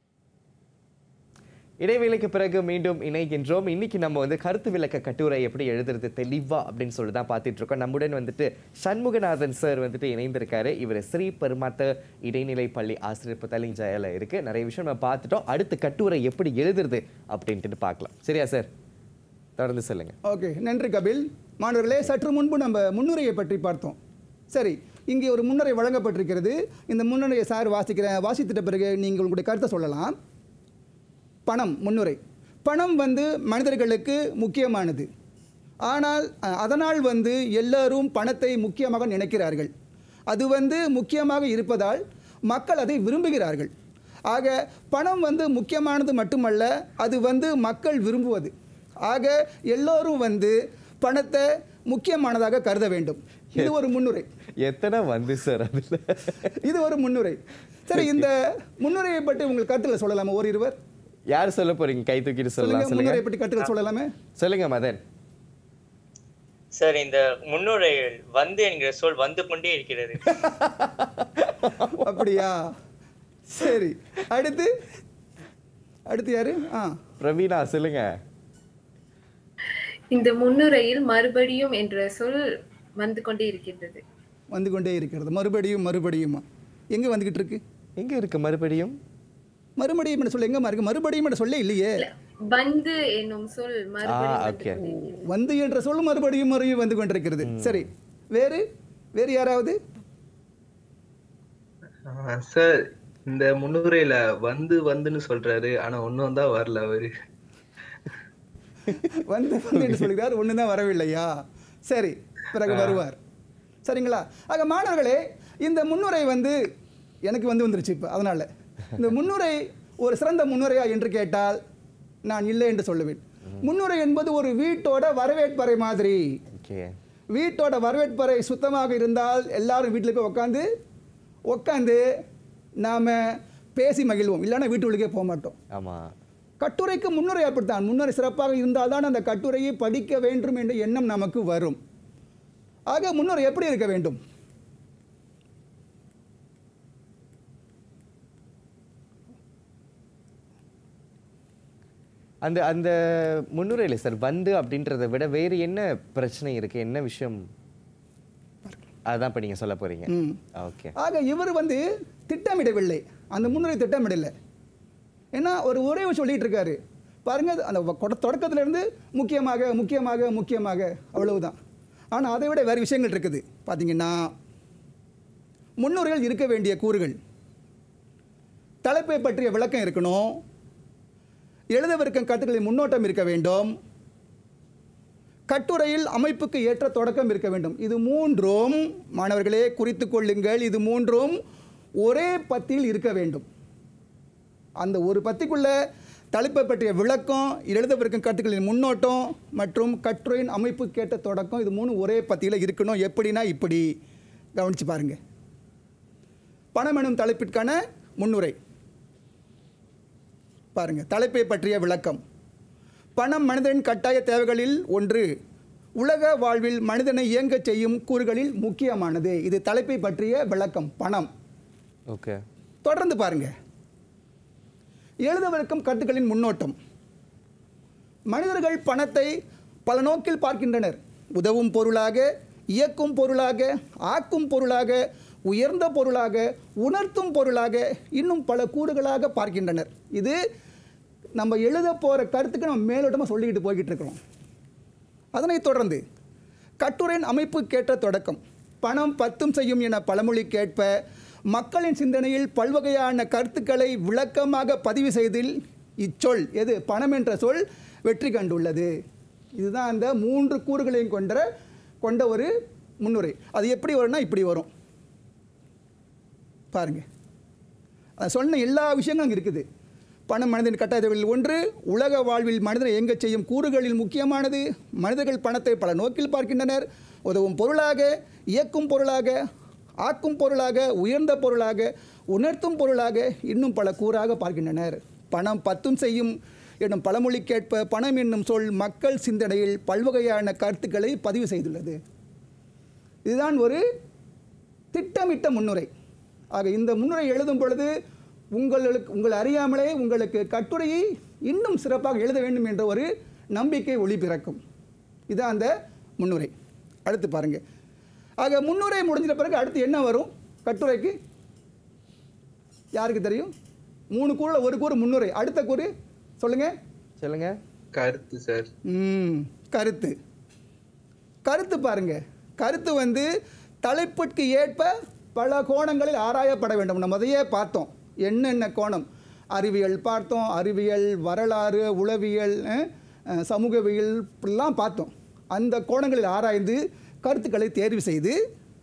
இடைவேளைக்கு பிறகு மீண்டும் இணைகின்றோம். இன்னைக்கு நம்ம வந்து கருத்து விளக்க கட்டுரை எப்படி எழுதுறது தெளிவா அப்படின்னு சொல்லி தான் பார்த்துட்டு இருக்கோம். நம்முடன் வந்துட்டு சண்முகநாதன் சார் வந்துட்டு இணைந்திருக்காரு. இவர் ஸ்ரீ பெருமாத்த இடைநிலை பள்ளி ஆசிரியர் புத்தலிஞ்சாயில இருக்கு. நிறைய விஷயம் நம்ம பார்த்துட்டோம். அடுத்து கட்டுரை எப்படி எழுதுறது அப்படின்ட்டு பார்க்கலாம். சரியா சார்? தொடர்ந்து சொல்லுங்க. ஓகே, நன்றி கபில். மாணவர்களே, சற்று முன்பு நம்ம முன்னுரையை பற்றி பார்த்தோம். சரி, இங்கே ஒரு முன்னுரை வழங்கப்பட்டிருக்கிறது. இந்த முன்னுரையை சார் வாசிக்கிற வாசித்திட்ட பிறகு நீங்கள் உங்களுடைய கருத்தை சொல்லலாம். பணம் முன்னுரை. பணம் வந்து மனிதர்களுக்கு முக்கியமானது. ஆனால் அதனால் வந்து எல்லோரும் பணத்தை முக்கியமாக நினைக்கிறார்கள். அது வந்து முக்கியமாக இருப்பதால் மக்கள் அதை விரும்புகிறார்கள். ஆக பணம் வந்து முக்கியமானது மட்டுமல்ல, அது வந்து மக்கள் விரும்புவது. ஆக எல்லோரும் வந்து பணத்தை முக்கியமானதாக கருத வேண்டும். இது ஒரு முன்னுரை. எத்தனை வந்து சார் அதுல? இது ஒரு முன்னுரை. சரி, இந்த முன்னுரையை பற்றி உங்கள் கருத்துக்களை சொல்லலாமா? ஒரு இருவர் யார் சொல்ல போறீங்க? கை தூக்கிட்டு சொல்லலாம். முன்னுரை பற்றி கருத்துக்கள் சொல்லலாமே. சொல்லுங்க மதன். சார், இந்த முன்னுரையில் வந்து என்கிற சொல் வந்து கொண்டே இருக்கிறது. அப்படியா? சரி, அடுத்து அடுத்து யாரு? ஆ பிரவீனா சொல்லுங்க. இந்த முன்னுரையில் மறுபடியும் என்ற சொல் வந்து கொண்டே இருக்கிறது. வந்து கொண்டே இருக்கிறது. மறுபடியும் மறுபடியுமா? எங்க வந்துகிட்டு இருக்கு? எங்க இருக்கு மறுபடியும்? மறுபடியும் என்ற சொல்ல எங்கம்மா இருக்கு? மறுபடியும் என்ற சொல்ல இல்லையே. வந்து என்னும் சொல் மறுபடியும். வந்து என்ற சொல் மறுபடியும் மறுபடியும் வந்து கொண்டிருக்கிறது. சரி, வேறு வேறு யாராவது? சார், இந்த முன்னுரையில வந்து வந்துன்னு சொல்றாரு, ஆனா ஒன்னும் தான் வரல. அவரு வந்து வந்து என்று சொல்கிறார், ஒன்று தான் வரவில்லையா? சரி, பிறகு வருவார். சரிங்களா? ஆக மாணவர்களே, இந்த முன்னுரை வந்து எனக்கு வந்து வந்துருச்சு இப்போ. அதனால் இந்த முன்னுரை ஒரு சிறந்த முன்னுரையா என்று கேட்டால் நான் இல்லை என்று சொல்லுவேன். முன்னுரை என்பது ஒரு வீட்டோட வரவேற்பறை மாதிரி. வீட்டோட வரவேற்பறை சுத்தமாக இருந்தால் எல்லாரும் வீட்டில் போய் உட்காந்து உட்காந்து நாம் பேசி மகிழ்வோம். இல்லைன்னா வீட்டுக்குள்ளே போக மாட்டோம். ஆமாம். கட்டுரைக்கு முன்னுரை அப்படித்தான். முன்னுரை சிறப்பாக இருந்தால் தான் அந்த கட்டுரையை படிக்க வேண்டும் என்ற எண்ணம் நமக்கு வரும். ஆக முன்னுரை எப்படி இருக்க வேண்டும்? அந்த அந்த முன்னுரையில் சார் வந்து அப்படின்றத விட வேறு என்ன பிரச்சனை இருக்கு? என்ன விஷயம்? அதான் இப்போ நீங்கள் சொல்ல போறீங்க. ஓகே. ஆக இவர் வந்து திட்டமிடவில்லை. அந்த முன்னுரை திட்டமிடலை. ஏன்னா ஒரு ஒரே சொல்லிட்டு இருக்காரு பாருங்க. அந்த தொடக்கத்திலிருந்து முக்கியமாக முக்கியமாக முக்கியமாக அவ்வளவுதான். ஆனால் அதை விட வேறு விஷயங்கள் இருக்குது. பார்த்தீங்கன்னா முன்னுரைகள் இருக்க வேண்டிய கூறுகள், தலைப்பை பற்றிய விளக்கம் இருக்கணும், எழுதவிருக்கும் கருத்துக்களின் முன்னோட்டம் இருக்க வேண்டும், கட்டுரையில் அமைப்புக்கு ஏற்ற தொடக்கம் இருக்க வேண்டும். இது மூன்றும் மாணவர்களே குறித்து கொள்ளுங்கள். இது மூன்றும் ஒரே பத்தியில் இருக்க வேண்டும். அந்த ஒரு பத்திக்குள்ள தலைப்பை பற்றிய விளக்கம், எழுதவிருக்கும் கருத்துக்களின் முன்னோட்டம் மற்றும் கட்டுரையின் அமைப்புக்கு ஏற்ற தொடக்கம், இது மூணு ஒரே பத்தியில் இருக்கணும். எப்படின்னா இப்படி கவனித்து பாருங்க. பணம் எனும் தலைப்பிற்கான முன்னுரை பாருங்க. தலைப்பை பற்றிய விளக்கம். பணம் மனிதனின் கட்டாய தேவைகளில் ஒன்று. உலக வாழ்வில் மனிதனை இயங்கச் செய்யும் கூறுகளில் முக்கியமானது. இது தலைப்பை பற்றிய விளக்கம். பணம். ஓகே, தொடர்ந்து பாருங்க. எழுதவிருக்கும் கருத்துக்களின் முன்னோட்டம். மனிதர்கள் பணத்தை பல நோக்கில் பார்க்கின்றனர். உதவும் பொருளாக, இயக்கும் பொருளாக, ஆக்கும் பொருளாக, உயர்ந்த பொருளாக, உணர்த்தும் பொருளாக, இன்னும் பல கூறுகளாக பார்க்கின்றனர். இது நம்ம எழுத போகிற கருத்துக்கு நம்ம மேலோட்டமாக சொல்லிக்கிட்டு போய்கிட்டு இருக்கிறோம். அதனைத் தொடர்ந்து கட்டுரையின் அமைப்புக்கேற்ற தொடக்கம். பணம் பத்தும் செய்யும் என பழமொழி கேட்ப மக்களின் சிந்தனையில் பல்வகையான கருத்துக்களை விளக்கமாக பதிவு செய்தில் இச்சொல் எது பணம் என்ற சொல் வெற்றி கண்டுள்ளது. இதுதான் அந்த மூன்று கூறுகளையும் கொண்ட கொண்ட ஒரு முன்னுரை. அது எப்படி வரும்னா இப்படி வரும் பாருங்க. அது சொன்ன எல்லா விஷயங்களும் அங்கே இருக்குது. பணம் மனிதன் கட்டாயத்தில் ஒன்று, உலக வாழ்வில் மனிதனை இயங்கச் செய்யும் கூறுகளில் முக்கியமானது. மனிதர்கள் பணத்தை பல நோக்கில் பார்க்கின்றனர். உதவும் பொருளாக, இயக்கும் பொருளாக, ஆக்கும் பொருளாக, உயர்ந்த பொருளாக, உணர்த்தும் பொருளாக, இன்னும் பல கூறாக பார்க்கின்றனர். பணம் பத்தும் செய்யும் என்னும் பழமொழி கேட்ப பணம் என்னும் சொல் மக்கள் சிந்தனையில் பல்வகையான கருத்துக்களை பதிவு செய்துள்ளது. இதுதான் ஒரு திட்டமிட்ட முன்னுரை. ஆக இந்த முன்னுரை எழுதும் பொழுது உங்களுக்கு உங்கள் அறியாமலே உங்களுக்கு கட்டுரையை இன்னும் சிறப்பாக எழுத வேண்டும் என்ற ஒரு நம்பிக்கை ஒளி பிறக்கும். இதுதான் அந்த முன்னுரை. அடுத்து பாருங்க. ஆக முன்னுரை முடிஞ்சிட்ட பிறகு அடுத்து என்ன வரும் கட்டுரைக்கு யாருக்கு தெரியும்? மூணு கூறுல ஒரு கூறு முன்னுரை. அடுத்த கூறு சொல்லுங்க சொல்லுங்க. கருத்து சார். ம் கருத்து. கருத்து பாருங்க. கருத்து வந்து தலைப்புக்கு ஏற்ப பல கோணங்களில் ஆராயப்பட வேண்டும். நம்ம அதையே பார்த்தோம். என்னென்ன கோணம்? அறிவியல் பார்த்தோம், அறிவியல், வரலாறு, உளவியல், சமூகவியல் இப்படிலாம் பார்த்தோம். அந்த கோணங்களில் ஆராய்ந்து கருத்துக்களை தேர்வு செய்து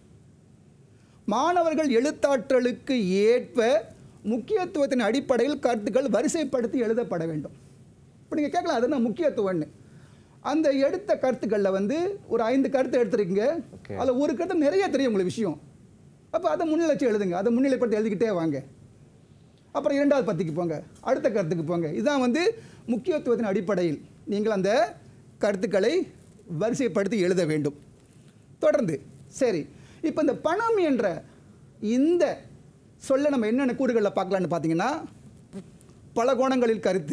மாணவர்கள் எழுத்தாற்றலுக்கு ஏற்ப முக்கியத்துவத்தின் அடிப்படையில் கருத்துக்கள் வரிசைப்படுத்தி எழுதப்பட வேண்டும். இப்போ நீங்கள் கேட்கலாம் அதுதான் முக்கியத்துவம்னு. அந்த எடுத்த கருத்துக்களில் வந்து ஒரு ஐந்து கருத்து எடுத்துருக்கீங்க. அதில் ஒரு கருத்து நிறைய தெரியும் உங்களுக்கு விஷயம். அப்போ அதை முன்னிலை வச்சு எழுதுங்க. அதை முன்னிலைப்படுத்தி எழுதிக்கிட்டே வாங்க. அப்புறம் இரண்டாவது பத்திக்கு போங்க, அடுத்த கருத்துக்கு போங்க. இதுதான் வந்து முக்கியத்துவத்தின் அடிப்படையில் நீங்கள் அந்த கருத்துக்களை வரிசைப்படுத்தி எழுத வேண்டும். தொடர்ந்து சரி, இப்போ இந்த பணம் என்ற இந்த சொல்ல நம்ம என்னென்ன கூறுகளில் பார்க்கலான்னு பார்த்தீங்கன்னா, பல கோணங்களில் கருத்து.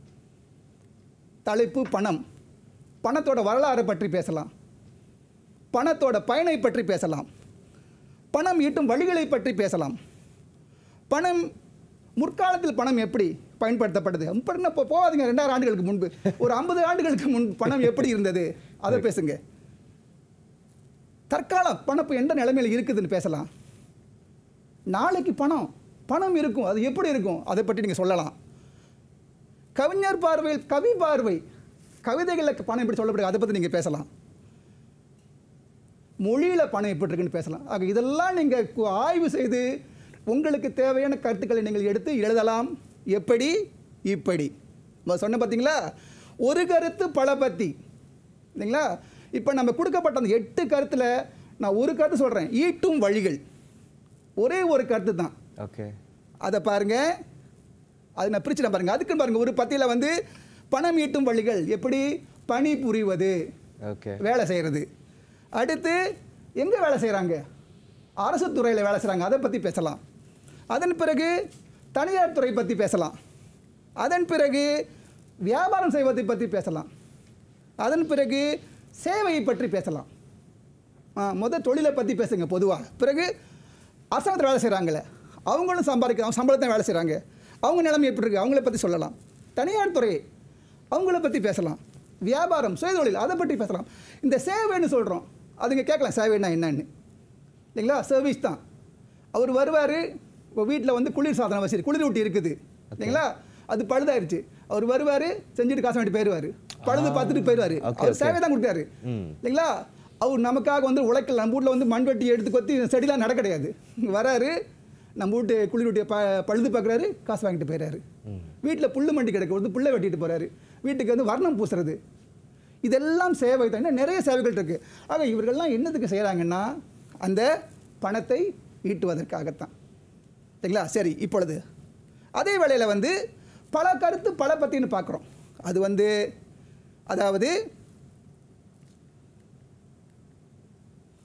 தலைப்பு பணம். பணத்தோட வரலாறை பற்றி பேசலாம், பணத்தோட பயனை பற்றி பேசலாம், பணம் ஈட்டும் வழிகளை பற்றி பேசலாம், பணம் முற்காலத்தில் பணம் எப்படி பயன்படுத்தப்படுது. இப்போ போகாதீங்க ரெண்டாயிரம் ஆண்டுகளுக்கு முன்பு, ஒரு ஐம்பது ஆண்டுகளுக்கு முன் பணம் எப்படி இருந்தது அதை பேசுங்க. தற்காலம் பணப்பு எந்த நிலைமையில் இருக்குதுன்னு பேசலாம். நாளைக்கு பணம் பணம் இருக்கும், அது எப்படி இருக்கும் அதை பற்றி நீங்கள் சொல்லலாம். கவிஞர் பார்வையில் கவி பார்வை, கவிதைகளில் பணம் எப்படி சொல்லப்படுது அதை பற்றி நீங்கள் பேசலாம். மொழியில் பணம் எப்படி இருக்குன்னு பேசலாம். ஆக இதெல்லாம் நீங்கள் ஆய்வு செய்து உங்களுக்கு தேவையான கருத்துக்களை நீங்கள் எடுத்து எழுதலாம். எப்படி? இப்படி சொன்ன பார்த்தீங்களா, ஒரு கருத்து பல பத்தி இல்லைங்களா. இப்போ நம்ம கொடுக்கப்பட்ட அந்த எட்டு கருத்தில் நான் ஒரு கருத்து சொல்கிறேன், ஈட்டும் வழிகள். ஒரே ஒரு கருத்து தான். ஓகே, அதை பாருங்கள். அது நான் பிரிச்சு நான் பாருங்கள். அதுக்குன்னு பாருங்கள், ஒரு பத்தியில் வந்து பணம் ஈட்டும் வழிகள் எப்படி பணி புரிவது, ஓகே, வேலை செய்கிறது. அடுத்து எங்கே வேலை செய்கிறாங்க? அரசு துறையில் வேலை செய்கிறாங்க, அதை பற்றி பேசலாம். அதன் பிறகு தனியார் துறை பற்றி பேசலாம். அதன் பிறகு வியாபாரம் செய்வதை பற்றி பேசலாம். அதன் பிறகு சேவையை பற்றி பேசலாம். முதல் தொழிலை பற்றி பேசுங்க பொதுவாக. பிறகு அரசாங்கத்தில் வேலை செய்கிறாங்களே அவங்களும் சம்பாதிக்கிறாங்க, சம்பளத்தை வேலை செய்கிறாங்க, அவங்க நிலைமை எப்படி இருக்குது அவங்கள பற்றி சொல்லலாம். தனியார் துறை அவங்கள பற்றி பேசலாம். வியாபாரம் சுயதொழில் அதை பற்றி பேசலாம். இந்த சேவைன்னு சொல்கிறோம், அதுங்க கேட்கலாம் சேவைன்னா என்னன்னு இல்லைங்களா. சர்வீஸ் தான். அவர் வருவார், இப்போ வீட்டில் வந்து குளிர் சாதனம் வசதி குளிர் ஊட்டி இருக்குது இல்லைங்களா, அது பழுதாயிருச்சு. அவர் வருவார், செஞ்சுட்டு காசு வாங்கிட்டு போயிடுவார், பழுது பார்த்துட்டு போயிடுவார். அவர் சேவை தான் கொடுத்தாரு இல்லைங்களா. அவர் நமக்காக வந்து உழைக்கல. நம்ம வீட்டில் வந்து மண்வெட்டி எடுத்து கொத்தி செடிலாம் நட கிடையாது. வராரு, நம்ம வீட்டு குளிர் ஊட்டியை ப பழுது பார்க்குறாரு, காசு வாங்கிட்டு போயிடுறாரு. வீட்டில் புல்லு மண்டி கிடைக்க வந்து புல்லை வெட்டிட்டு போகிறாரு. வீட்டுக்கு வந்து வர்ணம் பூசுறது, இதெல்லாம் சேவை தான். இன்னும் நிறைய சேவைகள் இருக்குது. ஆக இவர்கள்லாம் என்னதுக்கு செய்கிறாங்கன்னா அந்த பணத்தை ஈட்டுவதற்காகத்தான் சரிங்களா. சரி, இப்பொழுது அதே வேளையில் வந்து பல கருத்து பல பற்றின்னு பார்க்குறோம். அது வந்து அதாவது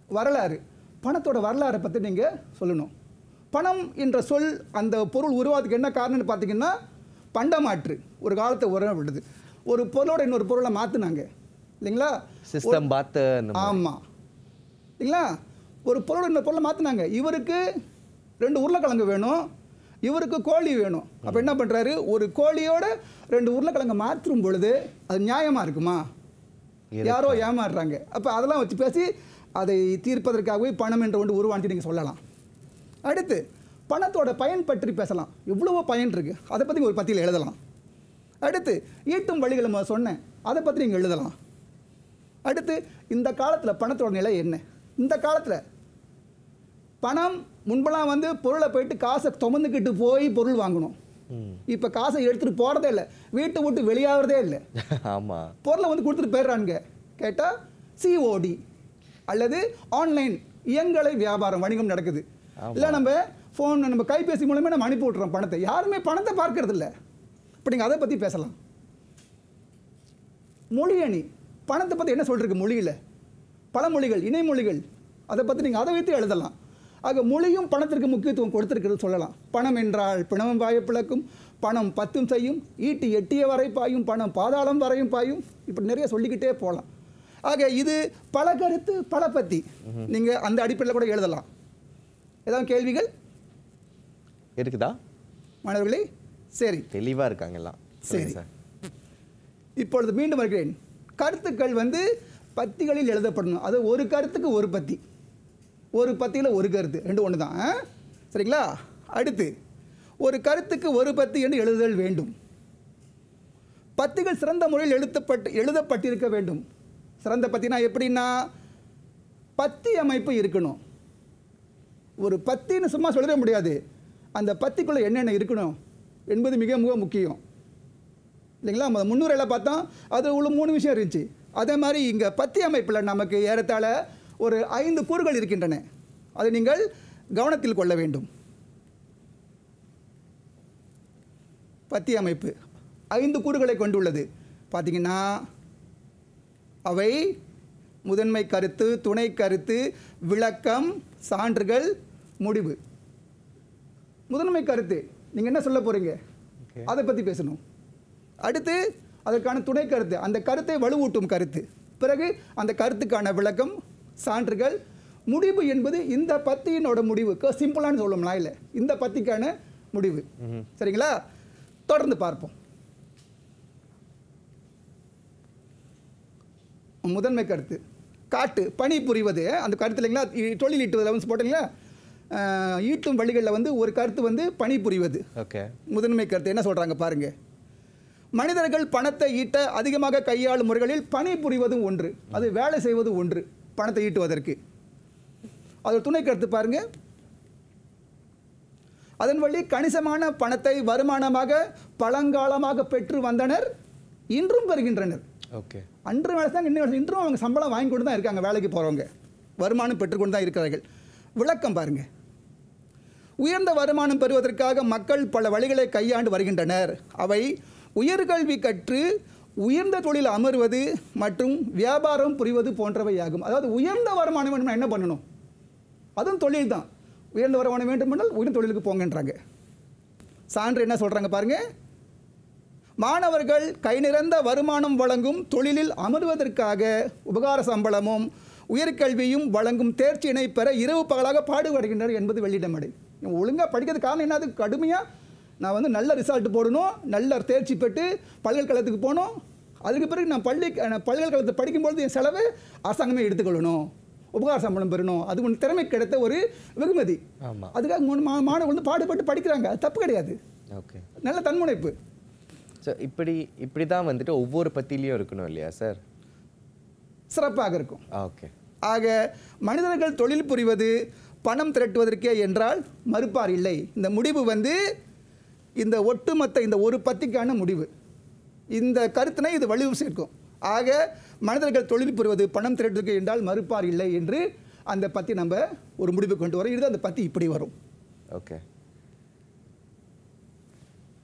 வரலாறு, பணத்தோட வரலாறை பற்றி நீங்கள் சொல்லணும். பணம் என்ற சொல் அந்த பொருள் உருவாதுக்கு என்ன காரணம்னு பார்த்தீங்கன்னா பண்டமாற்று. ஒரு காலத்தை உறவிடுது, ஒரு பொருளோட இன்னொரு பொருளை மாற்றினாங்க இல்லைங்களா, சிஸ்டம் பார்த்து. ஆமாம் இல்லைங்களா, ஒரு பொருளோட இன்னொரு பொருளை மாற்றினாங்க. இவருக்கு ரெண்டு உருளைக்கிழங்கு வேணும், இவருக்கு கோழி வேணும். அப்போ என்ன பண்ணுறாரு, ஒரு கோழியோட ரெண்டு உருளைக்கிழங்கு மாற்றும் பொழுது அது நியாயமாக இருக்குமா? யாரோ ஏமாறுறாங்க. அப்போ அதெல்லாம் வச்சு பேசி அதை தீர்ப்பதற்காகவே பணம் என்ற ஒன்று உருவானு நீங்கள் சொல்லலாம். அடுத்து பணத்தோட பயன் பற்றி பேசலாம். எவ்வளவோ பயன் இருக்குது, அதை பற்றி ஒரு பத்தியில் எழுதலாம். அடுத்து ஈட்டும் வழிகளை நான் சொன்னேன், அதை பற்றி நீங்கள் எழுதலாம். அடுத்து இந்த காலத்தில் பணத்தோட நிலை என்ன? இந்த காலத்தில் பணம் முன்பெல்லாம் வந்து பொருளை போயிட்டு காசை சுமந்துக்கிட்டு போய் பொருள் வாங்கணும். இப்போ காசை எடுத்துகிட்டு போகிறதே இல்லை, வீட்டை விட்டு வெளியாகிறதே இல்லை. ஆமாம், பொருளை வந்து கொடுத்துட்டு போயிடுறானுங்க. கேட்டால் சிஓடி அல்லது ஆன்லைன் இயங்கலை வியாபாரம் வணிகம் நடக்குது. இல்லை நம்ம ஃபோன் நம்ம கைபேசி மூலமே நம்ம அனுப்பி விட்றோம் பணத்தை. யாருமே பணத்தை பார்க்கறது இல்லை. இப்போ நீங்கள் அதை பற்றி பேசலாம். மொழி அணி பணத்தை பற்றி என்ன சொல்லிருக்கு மொழியில்? பழமொழிகள், இணைமொழிகள், அதை பற்றி நீங்கள் அதை வைத்து எழுதலாம். ஆக மொழியும் பணத்திற்கு முக்கியத்துவம் கொடுத்துருக்கிறது சொல்லலாம். பணம் என்றால் பிணமும் பாய பிளக்கும், பணம் பத்தும் செய்யும், ஈட்டி எட்டிய வரை பாயும், பணம் பாதாளம் வரையும் பாயும், இப்படி நிறைய சொல்லிக்கிட்டே போகலாம். ஆக இது பல கருத்து பல பற்றி நீங்கள் அந்த அடிப்படையில் கூட எழுதலாம். ஏதாவது கேள்விகள் இருக்குதா மாணவர்களே? சரி, தெளிவாக இருக்காங்கல்லாம். சரி, இப்பொழுது மீண்டும் வருகிறேன். கருத்துக்கள் வந்து பத்திகளில் எழுதப்படணும். அது ஒரு கருத்துக்கு ஒரு பத்தி, ஒரு பத்தியில் ஒரு கருத்து, ரெண்டு ஒன்று தான். சரிங்களா? அடுத்து ஒரு கருத்துக்கு ஒரு பத்தி என்று எழுதுதல் வேண்டும். பத்திகள் சிறந்த முறையில் எழுதப்பட்டு எழுதப்பட்டிருக்க வேண்டும். சிறந்த பத்தினா எப்படின்னா பத்தி அமைப்பு இருக்கணும். ஒரு பத்தின்னு சும்மா சொல்லிட முடியாது, அந்த பத்திக்குள்ளே என்னென்ன இருக்கணும் என்பது மிக மிக முக்கியம் இல்லைங்களா? முன்னுரையில் பார்த்தோம், அது உள்ள மூணு விஷயம் இருந்துச்சு. அதே மாதிரி இங்கே பத்தி அமைப்பில் நமக்கு ஏறத்தாழ ஒரு ஐந்து கூறுகள் இருக்கின்றன. அதை நீங்கள் கவனத்தில் கொள்ள வேண்டும். பத்தி அமைப்பு ஐந்து கூறுகளை கொண்டுள்ளது. பார்த்தீங்கன்னா அவை முதன்மை கருத்து, துணை கருத்து, விளக்கம், சான்றுகள், முடிவு. முதன்மை கருத்து நீங்கள் என்ன சொல்ல போகிறீங்க அதை பற்றி பேசணும். அடுத்து அதற்கான துணை கருத்து, அந்த கருத்தை வலுவூட்டும் கருத்து. பிறகு அந்த கருத்துக்கான விளக்கம், சான்றுகள், முடிவு என்பது இந்த பத்தியினோட முடிவு. சிம்பிளானு சொல்லணும்னா இல்லை, இந்த பத்திக்கான முடிவு. சரிங்களா? தொடர்ந்து பார்ப்போம். முதன்மை கருத்து காட்டு பணி புரிவது அந்த கருத்து இல்லைங்களா? தொழில் ஈட்டுவதில் வந்து போட்டீங்களா, ஈட்டும் வழிகளில் வந்து ஒரு கருத்து வந்து பணி புரிவது. ஓகே, முதன்மை கருத்து என்ன சொல்கிறாங்க பாருங்கள். மனிதர்கள் பணத்தை ஈட்ட அதிகமாக கையாளும் முறைகளில் பணி புரிவதும் ஒன்று, அது வேலை செய்வது ஒன்று பணத்தை ஈட்டுவதற்கு. அது துணை கருத்து பாருங்கள். அதன் வழி கணிசமான பணத்தை வருமானமாக பழங்காலமாக பெற்று வந்தனர், இன்றும் பெறுகின்றனர். ஓகே, அன்று வேலை தான் இன்னும் இன்றும் அவங்க சம்பளம் வாங்கி கொண்டு தான் இருக்காங்க, வேலைக்கு போகிறவங்க வருமானம் பெற்றுக்கொண்டு தான் இருக்கிறார்கள். விளக்கம் பாருங்கள். உயர்ந்த வருமானம் பெறுவதற்காக மக்கள் பல வழிகளை கையாண்டு வருகின்றனர். அவை உயர்கல்வி கற்று உயர்ந்த தொழில் அமர்வது மற்றும் வியாபாரம் புரிவது போன்றவையாகும். அதாவது உயர்ந்த வருமானம் வேணும்னா என்ன பண்ணணும்? அதுவும் தொழில் தான். உயர்ந்த வருமானம் வேண்டும் என்றால் உயர்ந்த தொழிலுக்கு போங்கன்றாங்க. சான்று என்ன சொல்கிறாங்க பாருங்கள். மாணவர்கள் கை நிறைந்த வருமானம் வழங்கும் தொழிலில் அமர்வதற்காக உபகார சம்பளமும் உயர்கல்வியும் வழங்கும் தேர்ச்சியினை பெற இரவு பகலாக பாடுபடுகின்றனர் என்பது வெள்ளிடமடை. ஒழுங்காக படிக்கிறது காரணம் என்னது? கடுமையாக நான் வந்து நல்ல ரிசல்ட் போடணும், நல்ல தேர்ச்சி பெற்று பல்கலைக்கழகத்துக்கு போகணும், அதுக்கு பிறகு நான் பள்ளி பல்கலைக்கழகத்தை படிக்கும்பொழுது என் செலவு அரசாங்கமே எடுத்துக்கொள்ளணும், உபகார சம்பளம் பெறணும், அது ஒன்று திறமை கிடைத்த ஒரு வெகுமதி. அதுக்காக மூணு மா மாணவர்கள் வந்து பாடுபட்டு படிக்கிறாங்க, அது தப்பு கிடையாது. ஓகே, நல்ல தன்முனைப்பு. ஸோ இப்படி இப்படி தான் வந்துட்டு ஒவ்வொரு பத்திலையும் இருக்கணும் இல்லையா சார்? சிறப்பாக இருக்கும். ஓகே. ஆக மனிதர்கள் தொழில் புரிவது பணம் திரட்டுவதற்கே என்றால் மறுப்பார் இல்லை. இந்த முடிவு வந்து இந்த ஒட்டுமொத்த இந்த ஒரு பத்திக்கான முடிவு. இந்த கருத்தினை இது வலிவு சேர்க்கும். ஆக மனிதர்கள் தொழில் புரிவது பணம் திரட்டுவதற்கே என்றால் மறுப்பார் இல்லை என்று அந்த பத்தி நம்ம ஒரு முடிவு கொண்டு வரோம். இது அந்த பத்தி இப்படி வரும். ஓகே,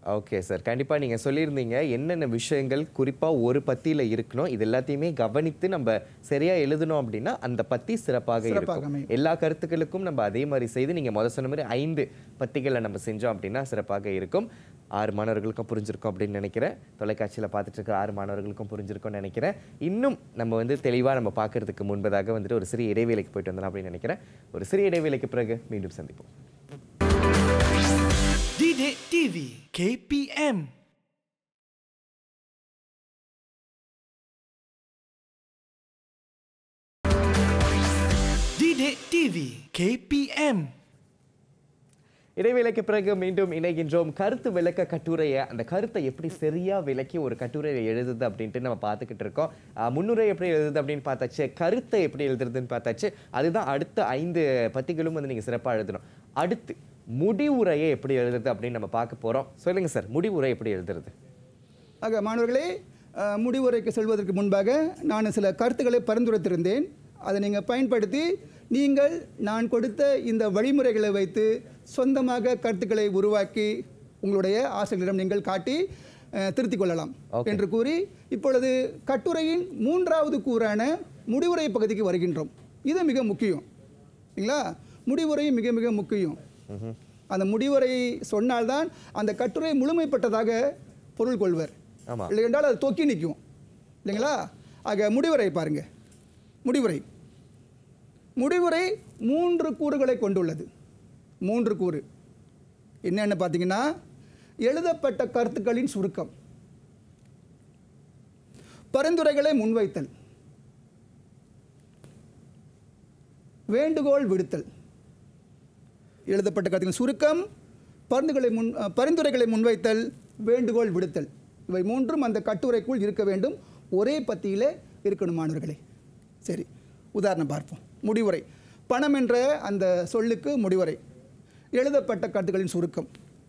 ஓகே சார், கண்டிப்பாக நீங்கள் சொல்லியிருந்தீங்க என்னென்ன விஷயங்கள் குறிப்பாக ஒரு பத்தியில் இருக்கணும், இது எல்லாத்தையுமே கவனித்து நம்ம சரியாக எழுதணும் அப்படின்னா அந்த பத்தி சிறப்பாக இருக்கும். எல்லா கருத்துக்களுக்கும் நம்ம அதே மாதிரி செய்து நீங்கள் முதல் சொன்ன மாதிரி ஐந்து பத்திகளை நம்ம செஞ்சோம் அப்படின்னா சிறப்பாக இருக்கும். ஆறு மாணவர்களுக்கும் புரிஞ்சிருக்கும் அப்படின்னு நினைக்கிறேன். தொலைக்காட்சியில் பார்த்துட்டு இருக்கிற ஆறு மாணவர்களுக்கும் புரிஞ்சிருக்கும்னு நினைக்கிறேன். இன்னும் நம்ம வந்து தெளிவாக நம்ம பார்க்கறதுக்கு முன்பதாக வந்துட்டு ஒரு சிறிய இடைவேளைக்கு போயிட்டு வந்தோம் அப்படின்னு நினைக்கிறேன். ஒரு சிறிய இடைவேளைக்கு பிறகு மீண்டும் சந்திப்போம். DidikTV K P M. DidikTV K P M. இடைவேளைக்கு பிறகு மீண்டும் இணைகின்றோம். கருத்து விளக்க கட்டுரையை, அந்த கருத்தை எப்படி சரியா விளக்கி ஒரு கட்டுரையை எழுதுது அப்படின்ட்டு நம்ம பார்த்துக்கிட்டு இருக்கோம். முன்னுரை எப்படி எழுதுது அப்படின்னு பார்த்தாச்சு, கருத்தை எப்படி எழுதுறதுன்னு பார்த்தாச்சு. அதுதான் அடுத்த ஐந்து பத்திகளும் வந்து நீங்கள் சிறப்பாக எழுதணும். அடுத்து முடிவுரையை எப்படி எழுதுறது அப்படின்னு நம்ம பார்க்க போகிறோம். சொல்லுங்க சார், முடிவுரை எப்படி எழுதுறது? ஆக மாணவர்களே, முடிவுரைக்கு செல்வதற்கு முன்பாக நான் சில கருத்துக்களை பரிந்துரைத்திருந்தேன். அதை நீங்கள் பயன்படுத்தி நீங்கள் நான் கொடுத்த இந்த வழிமுறைகளை வைத்து சொந்தமாக கருத்துக்களை உருவாக்கி உங்களுடைய ஆசிரியரிடம் நீங்கள் காட்டி திருத்திக் கொள்ளலாம் என்று கூறி இப்பொழுது கட்டுரையின் மூன்றாவது கூறான முடிவுரை பகுதிக்கு வருகின்றோம். இது மிக முக்கியம் இல்லைங்களா? முடிவுரை மிக மிக முக்கியம். அந்த முடிவுரை சொன்னால்தான் அந்த கட்டுரை முழுமைப்பட்டதாக பொருள் கொள்வர். இல்லை என்றால் அது தொக்கி நிற்கும் இல்லைங்களா? ஆக முடிவுரை பாருங்க. முடிவுரை முடிவுரை மூன்று கூறுகளை கொண்டுள்ளது. மூன்று கூறு என்னென்னு பார்த்தீங்கன்னா, எழுதப்பட்ட கருத்துக்களின் சுருக்கம், பரிந்துரைகளை முன்வைத்தல், வேண்டுகோள் விடுத்தல். எழுதப்பட்ட கருத்துக்களின் சுருக்கம், பரிந்துரைகளை முன் பரிந்துரைகளை முன்வைத்தல், வேண்டுகோள் விடுத்தல். இவை மூன்றும் அந்த கட்டுரைக்குள் இருக்க வேண்டும். ஒரே பத்தியிலே இருக்கணும் மாணவர்களே. சரி, உதாரணம் பார்ப்போம். முடிவுரை, பணம் என்ற அந்த சொல்லுக்கு முடிவுரை. எழுதப்பட்ட கருத்துக்களின் சுருக்கம்.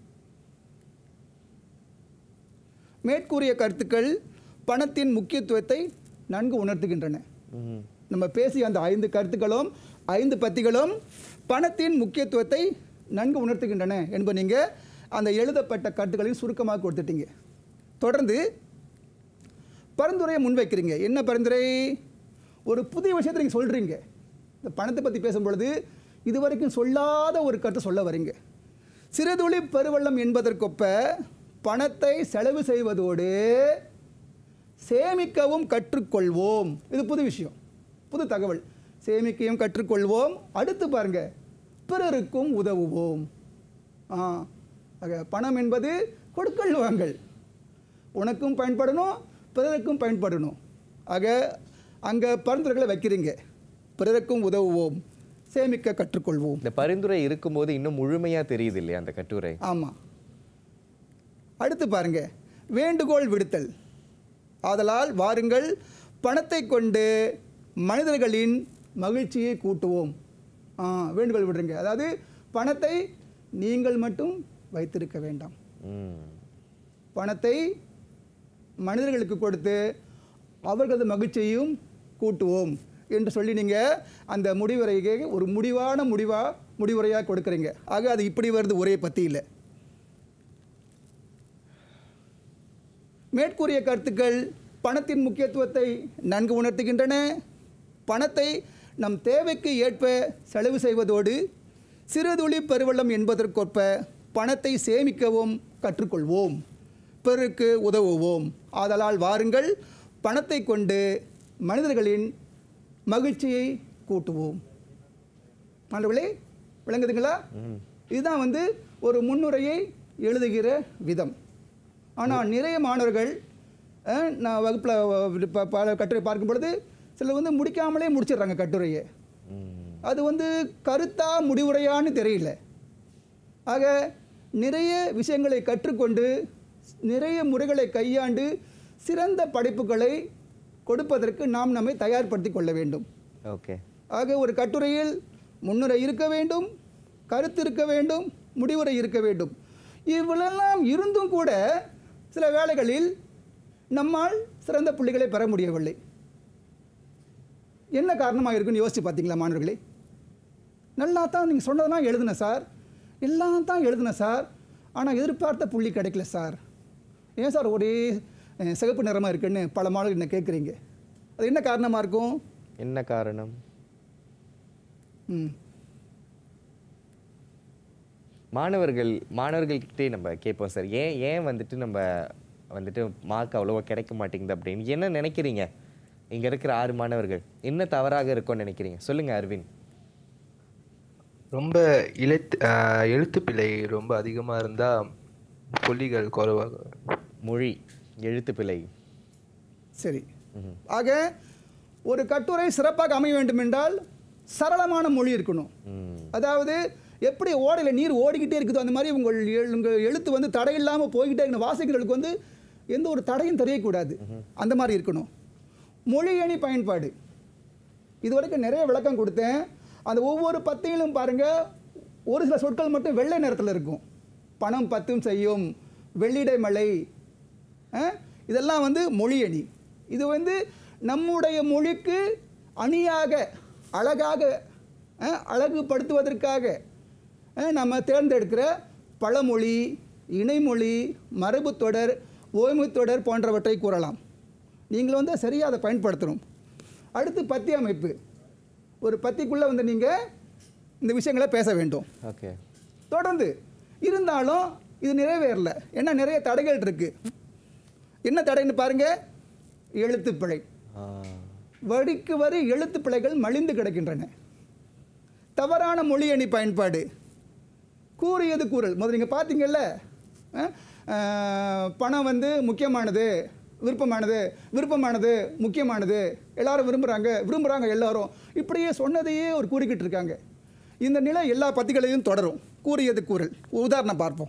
மேற்கூறிய கருத்துக்கள் பணத்தின் முக்கியத்துவத்தை நன்கு உணர்த்துகின்றன. நம்ம பேசிய அந்த ஐந்து கருத்துக்களும் ஐந்து பத்திகளும் பணத்தின் முக்கியத்துவத்தை நன்கு உணர்த்துகின்றன என்பது நீங்கள் அந்த எழுதப்பட்ட கருத்துக்களின் சுருக்கமாக கொடுத்துட்டீங்க. தொடர்ந்து பரிந்துரையை முன்வைக்கிறீங்க. என்ன பரிந்துரை? ஒரு புதிய விஷயத்தை நீங்கள் சொல்கிறீங்க. இந்த பணத்தை பற்றி பேசும்பொழுது இதுவரைக்கும் சொல்லாத ஒரு கருத்தை சொல்ல வரீங்க. சிறுதுளி பெருவெள்ளம் என்பதற்கொப்ப பணத்தை செலவு செய்வதோடு சேமிக்கவும் கற்றுக்கொள்வோம். இது புது விஷயம், புது தகவல். சேமிக்கவும் கற்றுக்கொள்வோம். அடுத்து பாருங்க, பிறருக்கும் உதவுவோம். ஆ ஆக பணம் என்பது கொடுக்கல் வாங்கல், உனக்கும் பயன்படணும் பிறருக்கும் பயன்படணும். ஆக அங்கே பரிந்துரைகளை வைக்கிறீங்க. பிறருக்கும் உதவுவோம், சேமிக்க கற்றுக்கொள்வோம். இந்த பரிந்துரை இருக்கும்போது இன்னும் முழுமையாக தெரியுது இல்லையா அந்த கட்டுரை? ஆமாம். அடுத்து பாருங்க, வேண்டுகோள் விடுத்தல். ஆதலால் வாருங்கள் பணத்தை கொண்டு மனிதர்களின் மகிழ்ச்சியை கூட்டுவோம். ஆ வேண்டுகோள் விடுறீங்க. அதாவது பணத்தை நீங்கள் மட்டும் வைத்திருக்க வேண்டாம், பணத்தை மனிதர்களுக்கு கொடுத்து அவர்களது மகிழ்ச்சியையும் கூட்டுவோம் என்று சொல்லி நீங்கள் அந்த முடிவுரைக்கு ஒரு முடிவான முடிவா முடிவுரையாக கொடுக்குறீங்க. ஆக அது இப்படி வருது ஒரே பத்தியில். மேற்கூறிய கருத்துக்கள் பணத்தின் முக்கியத்துவத்தை நன்கு உணர்த்துகின்றன. பணத்தை நம் தேவைக்கு ஏற்ப செலவு செய்வதோடு சிறுதுளி பெருவெள்ளம் என்பதற்கொப்ப பணத்தை சேமிக்கவும் கற்றுக்கொள்வோம், பிறருக்கு உதவுவோம். ஆதலால் வாருங்கள் பணத்தை கொண்டு மனிதர்களின் மகிழ்ச்சியை கூட்டுவோம். மாணவர்களே விளங்குதுங்களா? இதுதான் வந்து ஒரு முன்னுரையை எழுதுகிற விதம். ஆனால் நிறைய மாணவர்கள் நான் வகுப்பில் பல கட்டுரை பார்க்கும் பொழுது சிலர் வந்து முடிக்காமலே முடிச்சிடுறாங்க கட்டுரையை. அது வந்து கருத்தா முடிவுரையான்னு தெரியல. ஆக நிறைய விஷயங்களை கற்றுக்கொண்டு நிறைய முறைகளை கையாண்டு சிறந்த படைப்புகளை கொடுப்பதற்கு நாம் நம்மை தயார்படுத்தி கொள்ள வேண்டும். ஓகே. ஆக ஒரு கட்டுரையில் முன்னுரை இருக்க வேண்டும், கருத்து இருக்க வேண்டும், முடிவுரை இருக்க வேண்டும். இவ்வளெல்லாம் இருந்தும் கூட சில வேளைகளில் நம்மால் சிறந்த புள்ளிகளை பெற முடியவில்லை. என்ன காரணமாக இருக்குன்னு யோசித்து பார்த்தீங்களா மாணவர்களே? நல்லா தான் நீங்கள் சொன்னதெல்லாம் எழுதுனேன் சார், எல்லாம் தான் எழுதுனேன் சார், ஆனால் எதிர்பார்த்த புள்ளி கிடைக்கல சார். ஏன் சார் ஒரே சிகப்பு நிறமாக இருக்குன்னு பல மாணவர்கள் என்ன கேட்குறீங்க? அது என்ன காரணமாக இருக்கும்? என்ன காரணம்? ம் மாணவர்கள் மாணவர்கள்கிட்டே நம்ம கேட்போம் சார். ஏன் ஏன் வந்துட்டு நம்ம வந்துட்டு மார்க் அவ்வளோவா கிடைக்க மாட்டேங்குது அப்படின்னு என்ன நினைக்கிறீங்க? இங்கே இருக்கிற ஆறு மாணவர்கள் என்ன தவறாக இருக்கும்னு நினைக்கிறீங்க? சொல்லுங்கள் அரவிந்த். ரொம்ப எழுத்து எழுத்து பிழை ரொம்ப அதிகமாக இருந்தால் புள்ளிகள் குறைவாக. மொழி எழுத்து பிழை. சரி. ஆக ஒரு கட்டுரை சிறப்பாக அமைய வேண்டும் என்றால் சரளமான மொழி இருக்கணும். அதாவது எப்படி ஓடையில் நீர் ஓடிக்கிட்டே இருக்குதோ அந்த மாதிரி உங்கள் உங்கள் எழுத்து வந்து தடையில்லாமல் போய்கிட்டே இருக்கணும். வாசிக்கிறவர்களுக்கு வந்து எந்த ஒரு தடையும் தெரியக்கூடாது. அந்த மாதிரி இருக்கணும். மொழியணி பயன்பாடு இது வரைக்கும் நிறைய விளக்கம் கொடுத்தேன். அந்த ஒவ்வொரு பத்தியிலும் பாருங்கள், ஒரு சில சொற்கள் மட்டும் வெள்ளை நிறத்தில் இருக்கும். பணம் பத்தும் செய்யும், வெள்ளிடை மலை, இதெல்லாம் வந்து மொழியணி. இது வந்து நம்முடைய மொழிக்கு அணியாக அழகாக அழகுபடுத்துவதற்காக நம்ம தேர்ந்தெடுக்கிற பழமொழி, இணைமொழி, மரபுத்தொடர், ஓய்வுத்தொடர் போன்றவற்றை கூறலாம். நீங்கள் வந்து சரியாக அதை பயன்படுத்தணும். அடுத்து பத்தி அமைப்பு. ஒரு பத்திக்குள்ளே வந்து நீங்கள் இந்த விஷயங்களை பேச வேண்டும். ஓகே. தொடர்ந்து இருந்தாலும் இது நிறைவேறல. ஏன்னா நிறைய தடைகள் இருக்குது. என்ன தடைன்னு பாருங்கள், எழுத்துப்பிழை. வரிக்கு வரி எழுத்துப்பிழைகள் மலிந்து கிடக்கின்றன. தவறான மொழி அணி பயன்பாடு. கூறியது கூறல். முதல்ல நீங்கள் பார்த்தீங்கல்ல, பணம் வந்து முக்கியமானது, விருப்பமானது, விருப்பமானது முக்கியமானது, எல்லாரும் விரும்புகிறாங்க விரும்புகிறாங்க எல்லாரும், இப்படியே சொன்னதையே ஒரு கூறிக்கிட்டு இருக்காங்க. இந்த நிலை எல்லா பத்திகளையும் தொடரும். கூறியது கூறல். உதாரணம் பார்ப்போம்.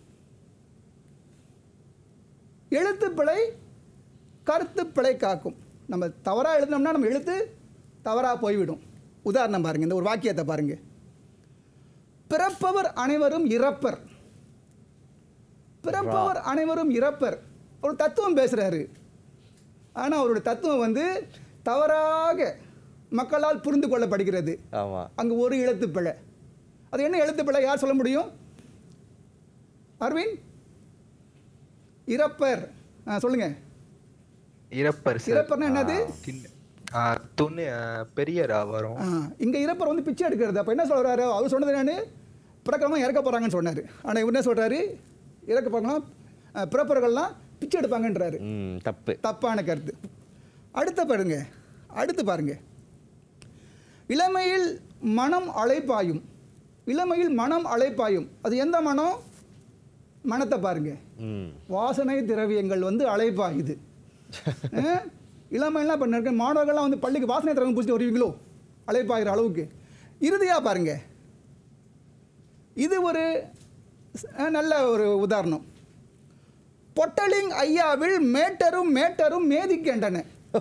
எழுத்துப்பிழை கருத்துப்பிழை காக்கும். நம்ம தவறாக எழுதினோம்னா நம்ம எழுத்து தவறாக போய்விடும். உதாரணம் பாருங்கள், இந்த ஒரு வாக்கியத்தை பாருங்கள். பிறப்பவர் அனைவரும் இறப்பர். பிறப்பவர் அனைவரும் இறப்பர். ஒரு தத்துவம் பேசுகிறாரு, ஆனால் அவருடைய தத்துவம் வந்து தவறாக மக்களால் புரிந்து கொள்ளப்படுகிறது. அங்கே ஒரு எழுத்துப்பிழை. அது என்ன எழுத்துப்பிழை? யார் சொல்ல முடியும்? அரவிந்த். இறப்பர் சொல்லுங்க. இறப்பர். இறப்பர்னா என்னது? துணி பெரியரா வரும். இங்கே இறப்பர் வந்து பிச்சை எடுக்கிறது. அப்போ என்ன சொல்கிறாரு? அவர் சொன்னது நான் பிறக்கிறவங்க இறக்க போகிறாங்கன்னு சொன்னார். ஆனால் இவர் என்ன சொல்கிறாரு? இறக்க போகிறாங்களாம், பிறப்பர்கள்லாம் பிச்சை எடுப்பாங்கன்றாரு. தப்பு, தப்பான கருத்து. அடுத்த பாருங்க, அடுத்து பாருங்க. இளமையில் மனம் அலைப்பாயும். இளமையில் மனம் அலைப்பாயும். அது எந்த மனம்? மனத்தை பாருங்க. வாசனை திரவியங்கள் வந்து அலைப்பாயுது. இளமையெல்லாம் இப்போ இருக்க மாணவர்கள்லாம் வந்து பள்ளிக்கு வாசனை திரவியம் பூசிட்டு வருவீங்களோ அலைப்பாயிற அளவுக்கு. இறுதியாக பாருங்க, இது ஒரு நல்ல ஒரு உதாரணம். பொட்டலிங் ஐயாவில் மேட்டரும் மேட்டரும் மேதிக்கின்றன.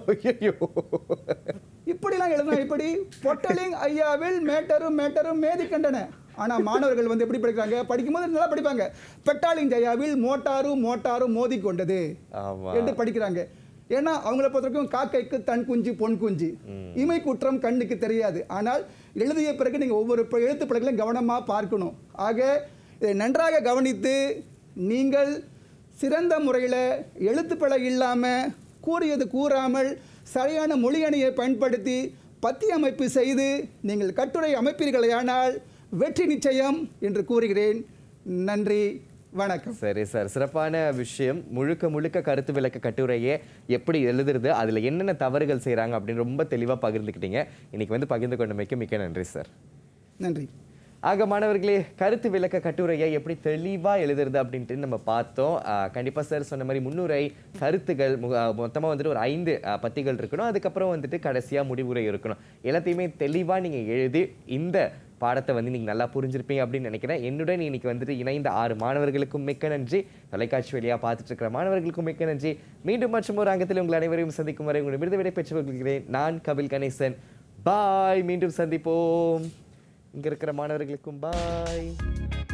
இப்படிலாம் எழுதுனா இப்படி பொட்டலிங் ஐயாவில் மேட்டரும் மேட்டரும் மேதிக்கின்றன. ஆனால் மாணவர்கள் வந்து எப்படி படிக்கிறாங்க? படிக்கும்போது நல்லா படிப்பாங்க. பெட்டாலிங் ஐயாவில் மோட்டாரும் மோட்டாரும் மோதி கொண்டது என்று படிக்கிறாங்க. ஏன்னா அவங்கள பொறுத்த வரைக்கும் காக்கைக்கு தன் குஞ்சு பொன் குஞ்சு, இமை குற்றம் கண்ணுக்கு தெரியாது. ஆனால் எழுதிய பிறகு நீங்கள் ஒவ்வொரு எழுத்து பிழைகளையும் கவனமாக பார்க்கணும். ஆக இதை நன்றாக கவனித்து நீங்கள் சிறந்த முறையில் எழுத்துப்பிழை இல்லாமல், கூறியது கூறாமல், சரியான மொழி அணியை பயன்படுத்தி பத்தி அமைப்பு செய்து நீங்கள் கட்டுரை அமைப்பீர்களேயானால் வெற்றி நிச்சயம் என்று கூறுகிறேன். நன்றி, வணக்கம். சரி சார், சிறப்பான விஷயம். முழுக்க முழுக்க கருத்து விளக்க கட்டுரையை எப்படி எழுதுறது, அதில் என்னென்ன தவறுகள் செய்கிறாங்க அப்படின்னு ரொம்ப தெளிவாக பகிர்ந்துக்கிட்டீங்க. இன்னைக்கு வந்து பகிர்ந்து கொண்டமைக்கு மிக்க நன்றி சார். நன்றி. ஆக மாணவர்களே, கருத்து விளக்க கட்டுரையை எப்படி தெளிவாக எழுதுறது அப்படின்ட்டு நம்ம பார்த்தோம். கண்டிப்பாக சார் சொன்ன மாதிரி முன்னுரை, கருத்துகள், மொத்தமாக வந்துட்டு ஒரு ஐந்து பத்திகள் இருக்கணும். அதுக்கப்புறம் வந்துட்டு கடைசியாக முடிவுரை இருக்கணும். எல்லாத்தையுமே தெளிவாக நீங்கள் எழுதி இந்த பாடத்தை வந்து நீங்கள் நல்லா புரிஞ்சிருப்பீங்க அப்படின்னு நினைக்கிறேன். என்னுடன் இன்னைக்கு வந்துட்டு இணைந்த ஆறு மாணவர்களுக்கும் மிக்க நன்றி. தொலைக்காட்சி வழியாக பார்த்துட்டு இருக்கிற மாணவர்களுக்கும் மிக்க நன்றி. மீண்டும் மற்றும் ஒரு அங்கத்தில் உங்கள் அனைவரையும் சந்திக்கும் வரை உங்களை விருது விடை பெற்று கொள்கிறேன். நான் கபில் கணேசன். பாய். மீண்டும் சந்திப்போம். இங்க இருக்கிற மாணவர்களுக்கும் பாய்.